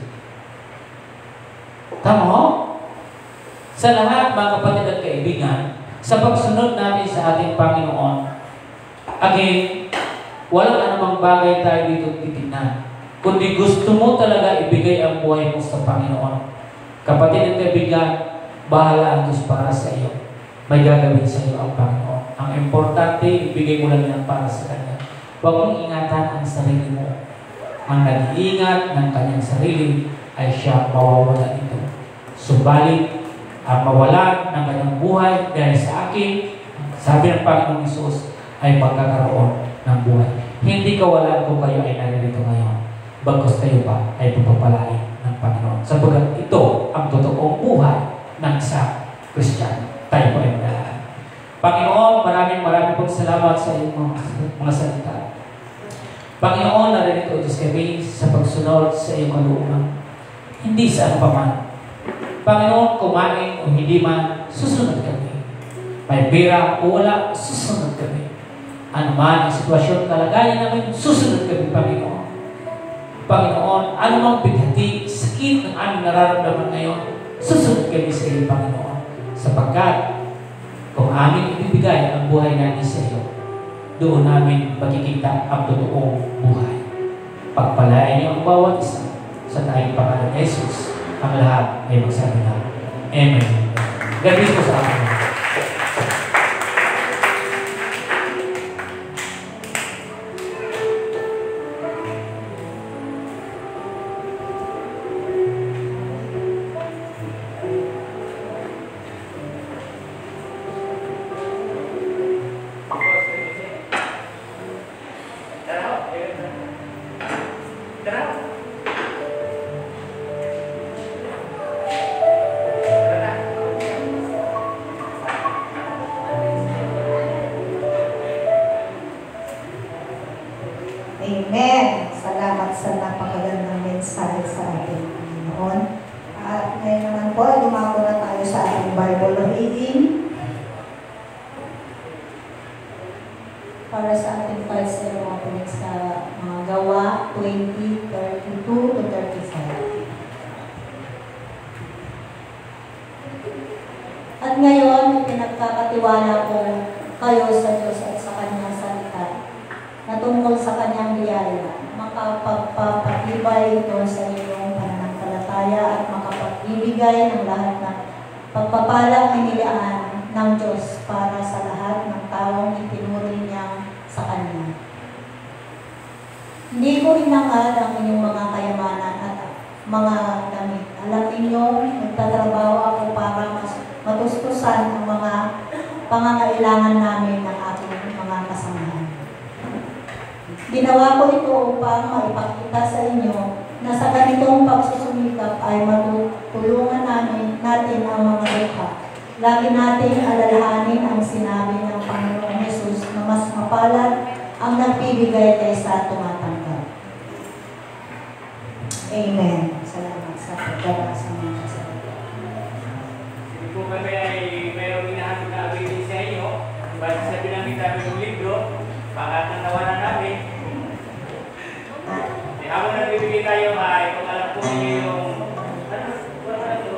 Tama? Sa lahat, mga kapatid at kaibigan, sa pagsunod natin sa ating Panginoon, again, walang anumang bagay tayo dito titignan. Kundi gusto mo talaga ibigay ang buhay mo sa Panginoon. Kapatid at kaibigan, bahala ang Diyos para sa iyo. May gagawin sa iyo ang Panginoon. Ang importante, ibigay mo lang yan para sa Kanya. Huwag mong ingatan ang sarili mo. Ang nag-iingat ng kanyang sarili ay siya mawawala nito. Subalit, ang mawalan ng kanyang buhay dahil sa akin, sabi ng Panginoong Hesus, ay magkakaroon ng buhay. Hindi kawalan kung kayo ay naririto ngayon. Bagkus kayo ba ay pagpapalain ng Panginoon. Sabagat ito ang totoong buhay ng isang Kristiyano. Tayo po ay magdalahan. Panginoon, maraming maraming pong salamat sa iyong mga, mga salita. Panginoon, naririto o Diyos kami sa pagsunod sa iyong kalooban. Hindi sa ano pa man. Panginoon, kumain o hindi man, susunod kami. May pera o wala, susunod kami. Ano man ang sitwasyon, kalagayan namin, susunod kami, Panginoon. Panginoon, ano mang bighati, sakit ng aming nararamdaman ngayon, susunod kami sa iyo, Panginoon. Sapagkat, kung aming ibibigay ang buhay namin sa iyo, doon namin makikita ang totoong buhay. Pagpalain niyo ang bawat isa sa tayong pangalan ni Jesus. Ang lahat ay magsabi na, Amen. Gabi ko sa akin. Amen. Salamat sa napakagandang mensahe sa ating Panginoon. At ngayon naman po, lumako na tayo sa ating Bible reading para sa ating files na lumako sa mga gawa twenty, thirty-two to thirty-five. At ngayon, pinagkakatiwala ko kayo sa Diyos at sa Kanyang salita na tungkol sa Kanyang biyaya, makapagpapatibay ito sa inyong pananampalataya at makapagbibigay ng lahat ng pagpapalang inilaan ng Diyos para sa lahat ng taong itinuri niya sa Kanya. Hindi ko hinangad ang inyong mga kayamanan at mga damit. Alam ninyo, nagtatrabaho ako para mas matustusan ang mga pangangailangan namin ng aking mga kasamahan. Ginawa ko ito upang maipakita sa inyo na sa ganitong pagsusumikap ay matutulungan namin natin ang mga likha. Lagi natin alalahanin ang sinabi ng Panginoong Hesus na mas mapalad ang nagbibigay kaysa tumatanggap. Amen. Salamat sa pagkakasa mga kasalita. Sige po kami ay mayroong inahanap na ability sa inyo. Basta sa pinamit namin ng libro, pakatanawanan namin. Eh, habang nagbibigay tayo ay kung alam po niyo yung ano, wala ito.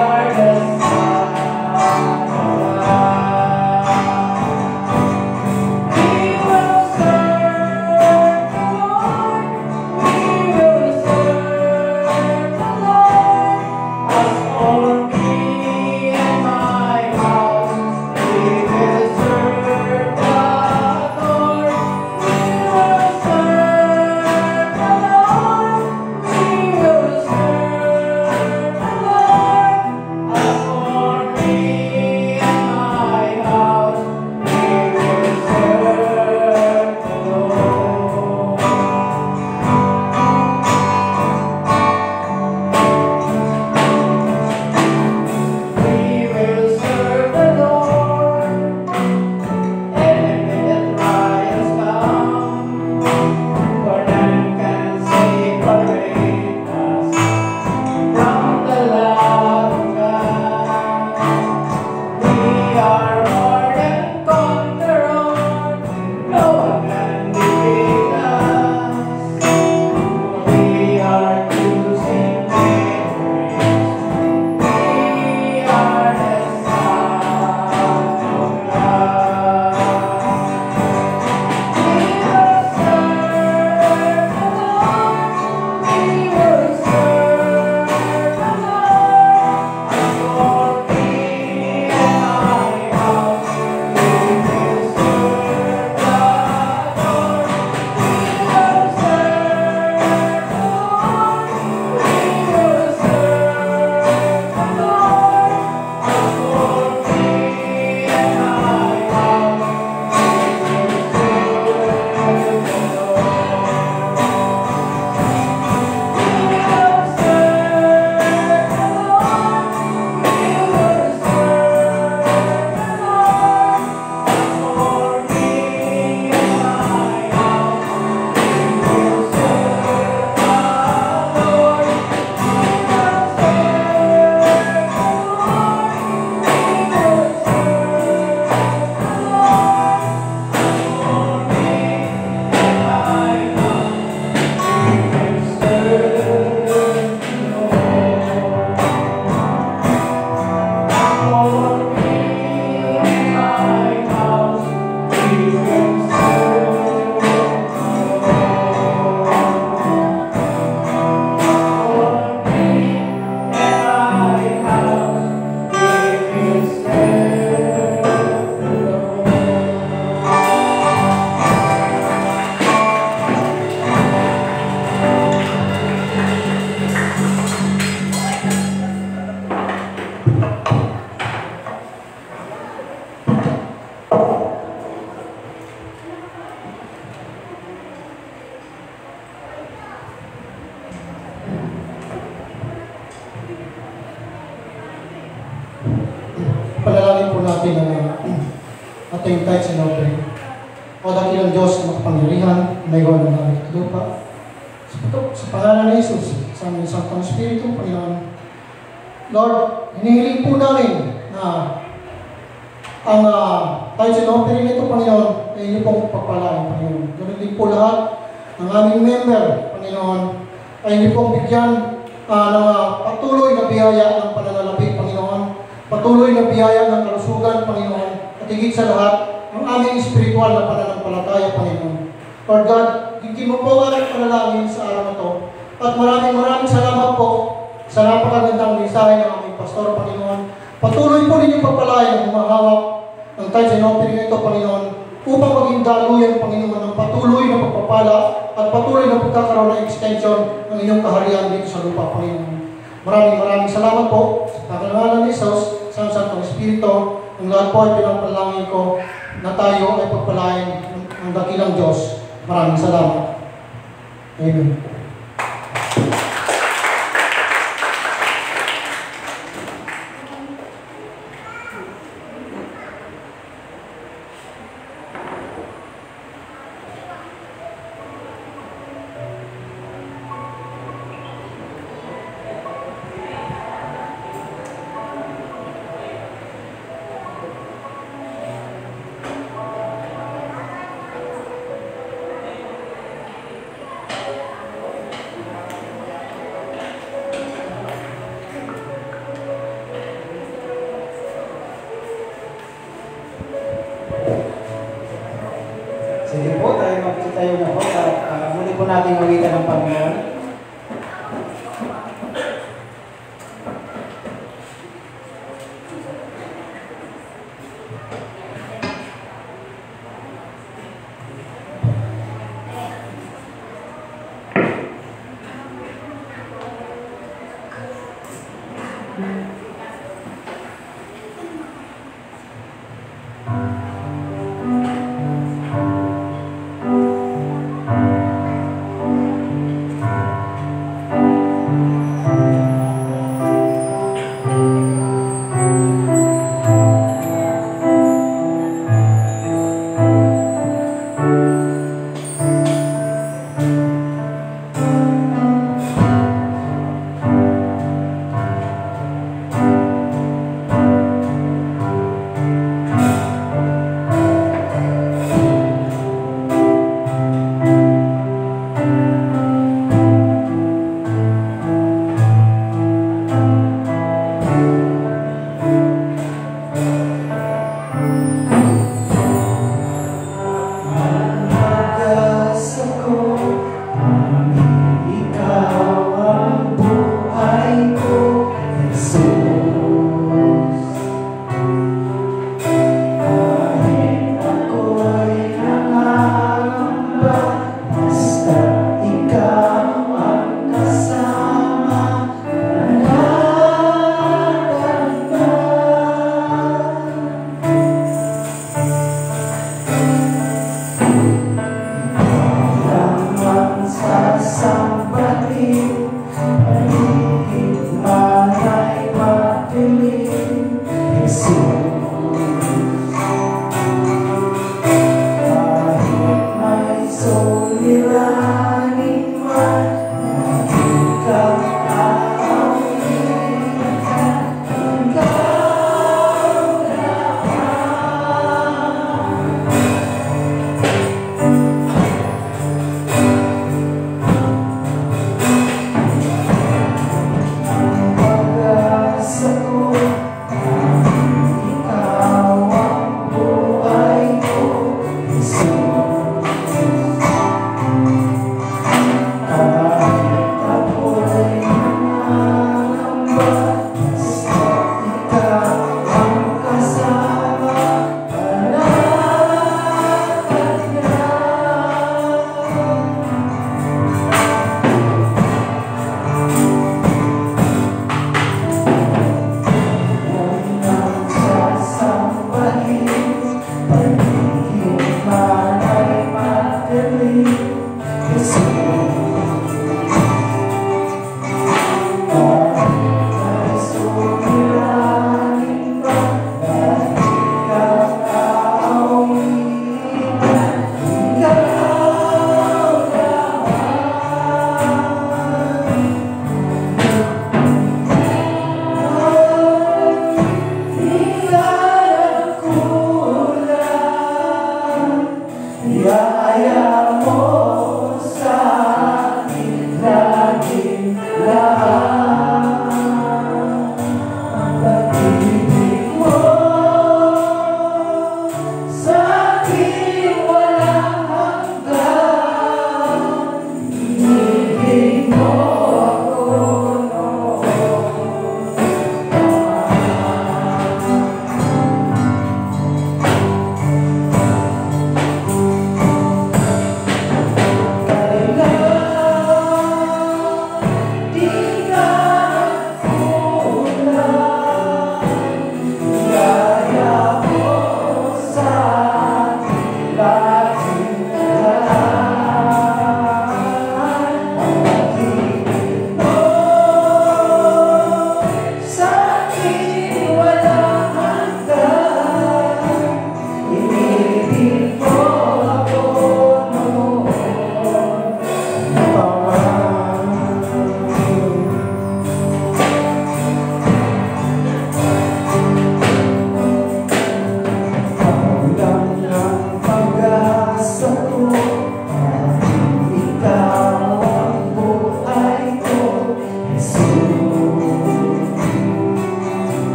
Panalangin po natin ang uh, ating tithes and offering. O dakilang Diyos na makapangyarihan, may gawa ng langit at lupa. Sa, sa pangalan ni Jesus, sa aming Santong Espiritu, Panginoon, Lord, hinihiling po namin na ang uh, tithes and offering nito, Panginoon, ay inyo pong pagpalaan, Panginoon. Ganun din po lahat ng aming member, Panginoon, ay inyo pong bigyan uh, ng uh, patuloy na biyaya ng pananalapi, Panginoon. Patuloy na biyaya ng kalusugan, Panginoon, at higit sa lahat, ang aming espiritual na pananampalataya, Panginoon. Lord God, higit mo po ang panalangin sa araw na ito. At maraming maraming salamat po sa napakagandang mensahe ng aming pastor, Panginoon. Patuloy po ninyong pagpalayan ng humahawak ng tithes and offering nito, Panginoon, upang maging daluyan, Panginoon, ng patuloy na pagpapala at patuloy na pagkakaroon ng extension ng inyong kaharian dito sa lupa, Panginoon. Maraming maraming salamat po sa pangalan ni Jesus, sa Santong Espiritu, ang lahat po ay pinapalangin ko na tayo ay pagpalain ng, ng dakilang Diyos. Maraming salamat. Amen. tayo na po at uh, muli po natin awitan ng Panginoon.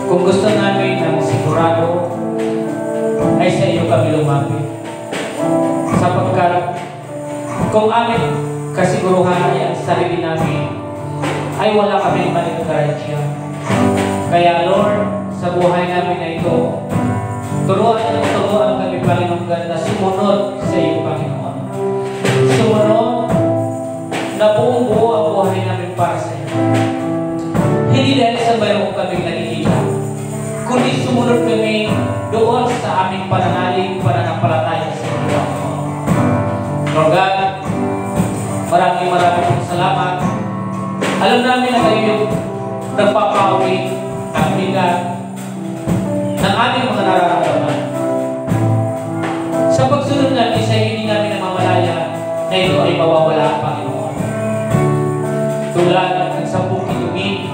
Kung gusto namin ng sigurado, ay sa iyo kami lumapit. Sapagkat kung amin kasiguruhan ay ang sarili namin, ay wala kami maligaransya. Kaya Lord, sa buhay namin na ito, turuan at turuan kami, Panginoon, na sumunod sa iyo, Panginoon. Sumunod na buong buo ang buhay namin para sa iyo. Hindi dahil sa mayroon kaming nakikita, kundi sumunod kami doon sa aming pananalig, pananampalataya sa iyo, Panginoon. Lord God, maraming maraming pong salamat. Alam namin na kayo yung nagpapawi ng bigat ng aming mga nararamdaman. Sa pagsunod namin sa iyo, hindi namin namamalaya na ito ay mawawala, Panginoon. Tulad ng sampung kitubig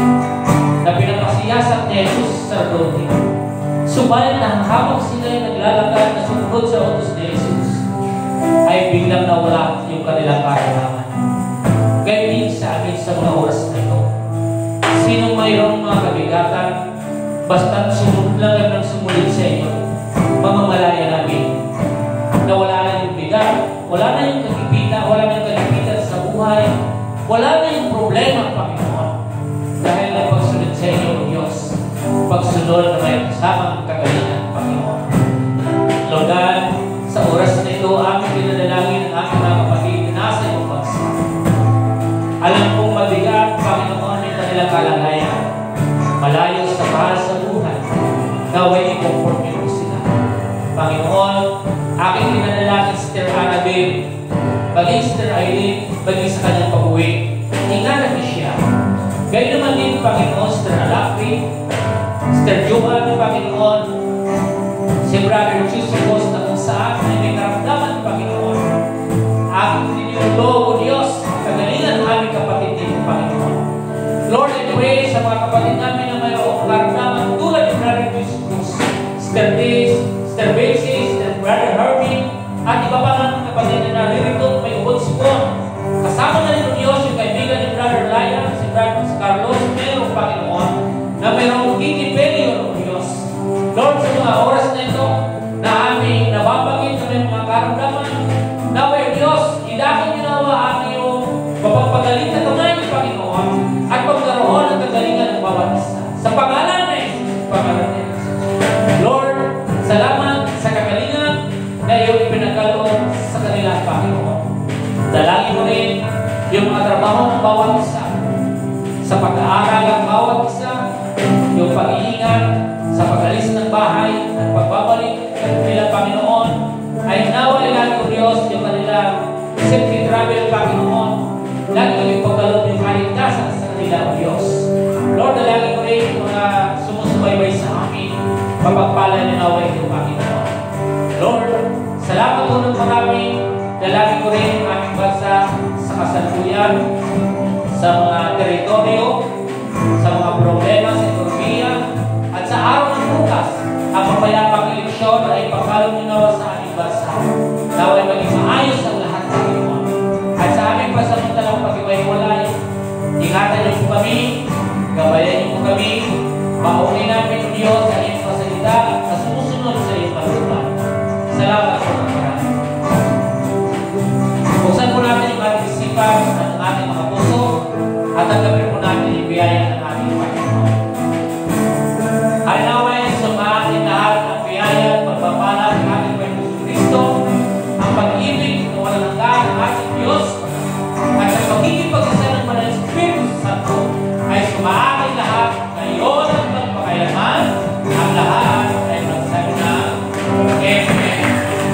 na pinapasiyasak ni Jesus sa sacerdote. Subalit na habang sila ay naglalakad na sumunod sa utos ni Jesus, ay biglang nawala yung kanilang karamdaman. Gaya din sa amin sa mga oras na ito. Sinong mayroong mga kabigatan, basta't sumunod lang ng sumunod sa iyo, mamamalaya namin na wala na yung bigat, wala na yung kagipitan, wala na yung kagipitan sa buhay, wala na yung problema, Panginoon. Dahil na pagsunod sa iyo, Diyos, pagsunod na may kasamang kagalingan, Panginoon. Lord God, sa oras na ito, aming dinadalangin ang aming mga kapatid na nasa iyong bansa. Alam kong mabigat, Panginoon, yung kanilang kalagayan, malayo sa mahal sa buhay, naway i-comfort mo sila. Panginoon, aking dinadalangin si Pstr Annabelle, baging Pstr Eileen, baging sa kanyang pag-uwi, ingatan niyo siya. Gaya naman din, Panginoon, Pstr Alakri, Pstr Johan, Panginoon, si Brother Chusipos na kung saan ay may karamdaman, Panginoon. Aking tinilog, O Diyos, kagalingan ng aming kapatid din, Panginoon. Lord, I pray sa mga kapatid namin na mayroong karamdaman tulad ni Brother Chusipos, Pstr Days, Pstr Basis, Pstr Brother Herbie, at iba pa nga ng kapatid na naririto may ubod sipon. Kasama na rin o Diyos yung kaibigan ni Brother Laya, si Brother Carlos, mayroong Panginoon, na mayroong kikipelyo o Diyos. Lord, sa mga oras na ito, na aming nababagin na may mga karamdaman, naway Diyos, idakang ginawa aming yung mapagpagaling na kamay ng Panginoon at pagkaroon ng kagalingan ng bawat isa. Sa pangalan na Jesus, pangalan na Jesus. Lord, salamat sa kagalingan na iyong ipinagkaloob sa kanila, Panginoon. Dalangin mo rin yung mga trabaho ng bawat isa, sa pag-aaral ng bawat isa, yung pag-iingat, sa pag-alis ng bahay, at pagbabalik ng nila, Panginoon, ay naway lagi o Diyos yung kanilang safety travel, Panginoon. Lagi ko yung pagkaloob yung kaligtasan sa kanila, O Diyos. Lord, dalangin ko rin yung mga sumusubaybay sa amin, mapagpala niyo naway yung Panginoon. Lord, salamat po ng marami. Dalangin ko rin ang aming bansa sa kasalukuyan, sa mga teritoryo, sa mga problema sa ekonomiya, at sa araw ng bukas, ang mapayapang eleksyon ay pagkalong ninawa sa aming bansa. Naway maging maayos ang lahat, Panginoon. At sa aming pasamantalang pag-iway-walay, ingatan niyo po kami, gabayan niyo po kami, maunay namin ng Diyos sa iyong pasalita na sumusunod sa iyong pagsulat. Salamat po ng marami. Buksan po natin yung ating isipan at ang ating mga puso at tanggapin po natin yung biyaya ng ating Panginoon. Ay naway sumaatin lahat ang biyaya at pagpapala ng ating Panginoon Kristo, ang pag-ibig na walang hanggan ng ating Diyos, at ang pagiging pag-isa ng Banal Espiritu Santo ay sumaatin lahat ngayon at magpakailanman. Ang lahat ay magsabi na Amen.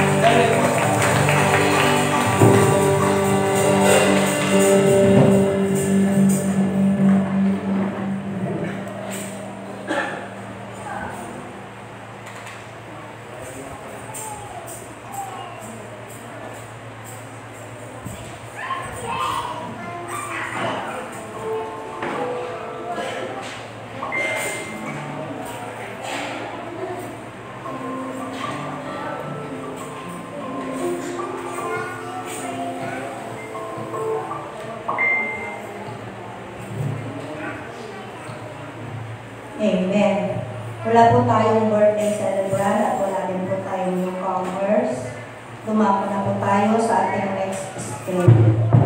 Amen. Wala po tayong birthday celebrant at wala din po tayong newcomers. Lumako na po tayo sa ating next step.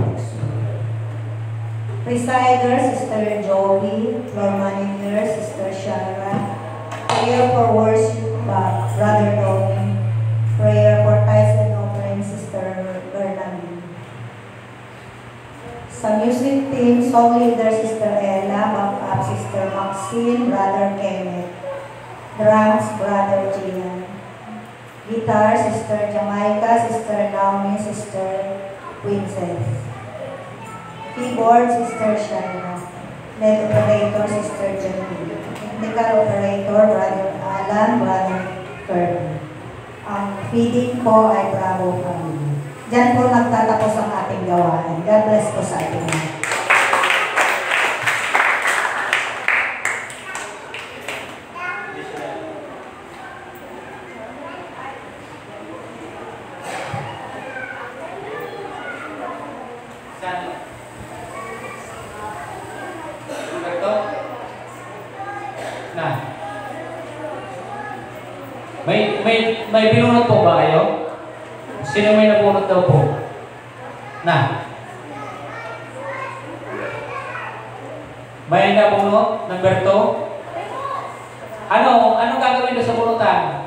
Presider, Sister Joey. Floor Manager, Sister Shara. Prayer for worship, uh, Brother Tony. Prayer for tithes and offering, Sister Bernardine. Sa music team, song leader, Sister Ella. Backup, Sister Maxine, Brother Kenneth. Drums, Brother Gian. Guitar, Sister Jamaica, Sister Naomi, Sister Princess. Keyboard, Sister Shaina. Lead operator, Sister Jamie. Technical operator, Brother Alan, Brother Kirby. Ang feeding po ay Bravo Family. Diyan po nagtatapos ang ating gawain. God bless po sa ating mga. Na. May may may binunot po ba kayo? Sino may nabunot daw po? Na. May nabunot? Number two? Ano? Anong gagawin doon sa bunutan?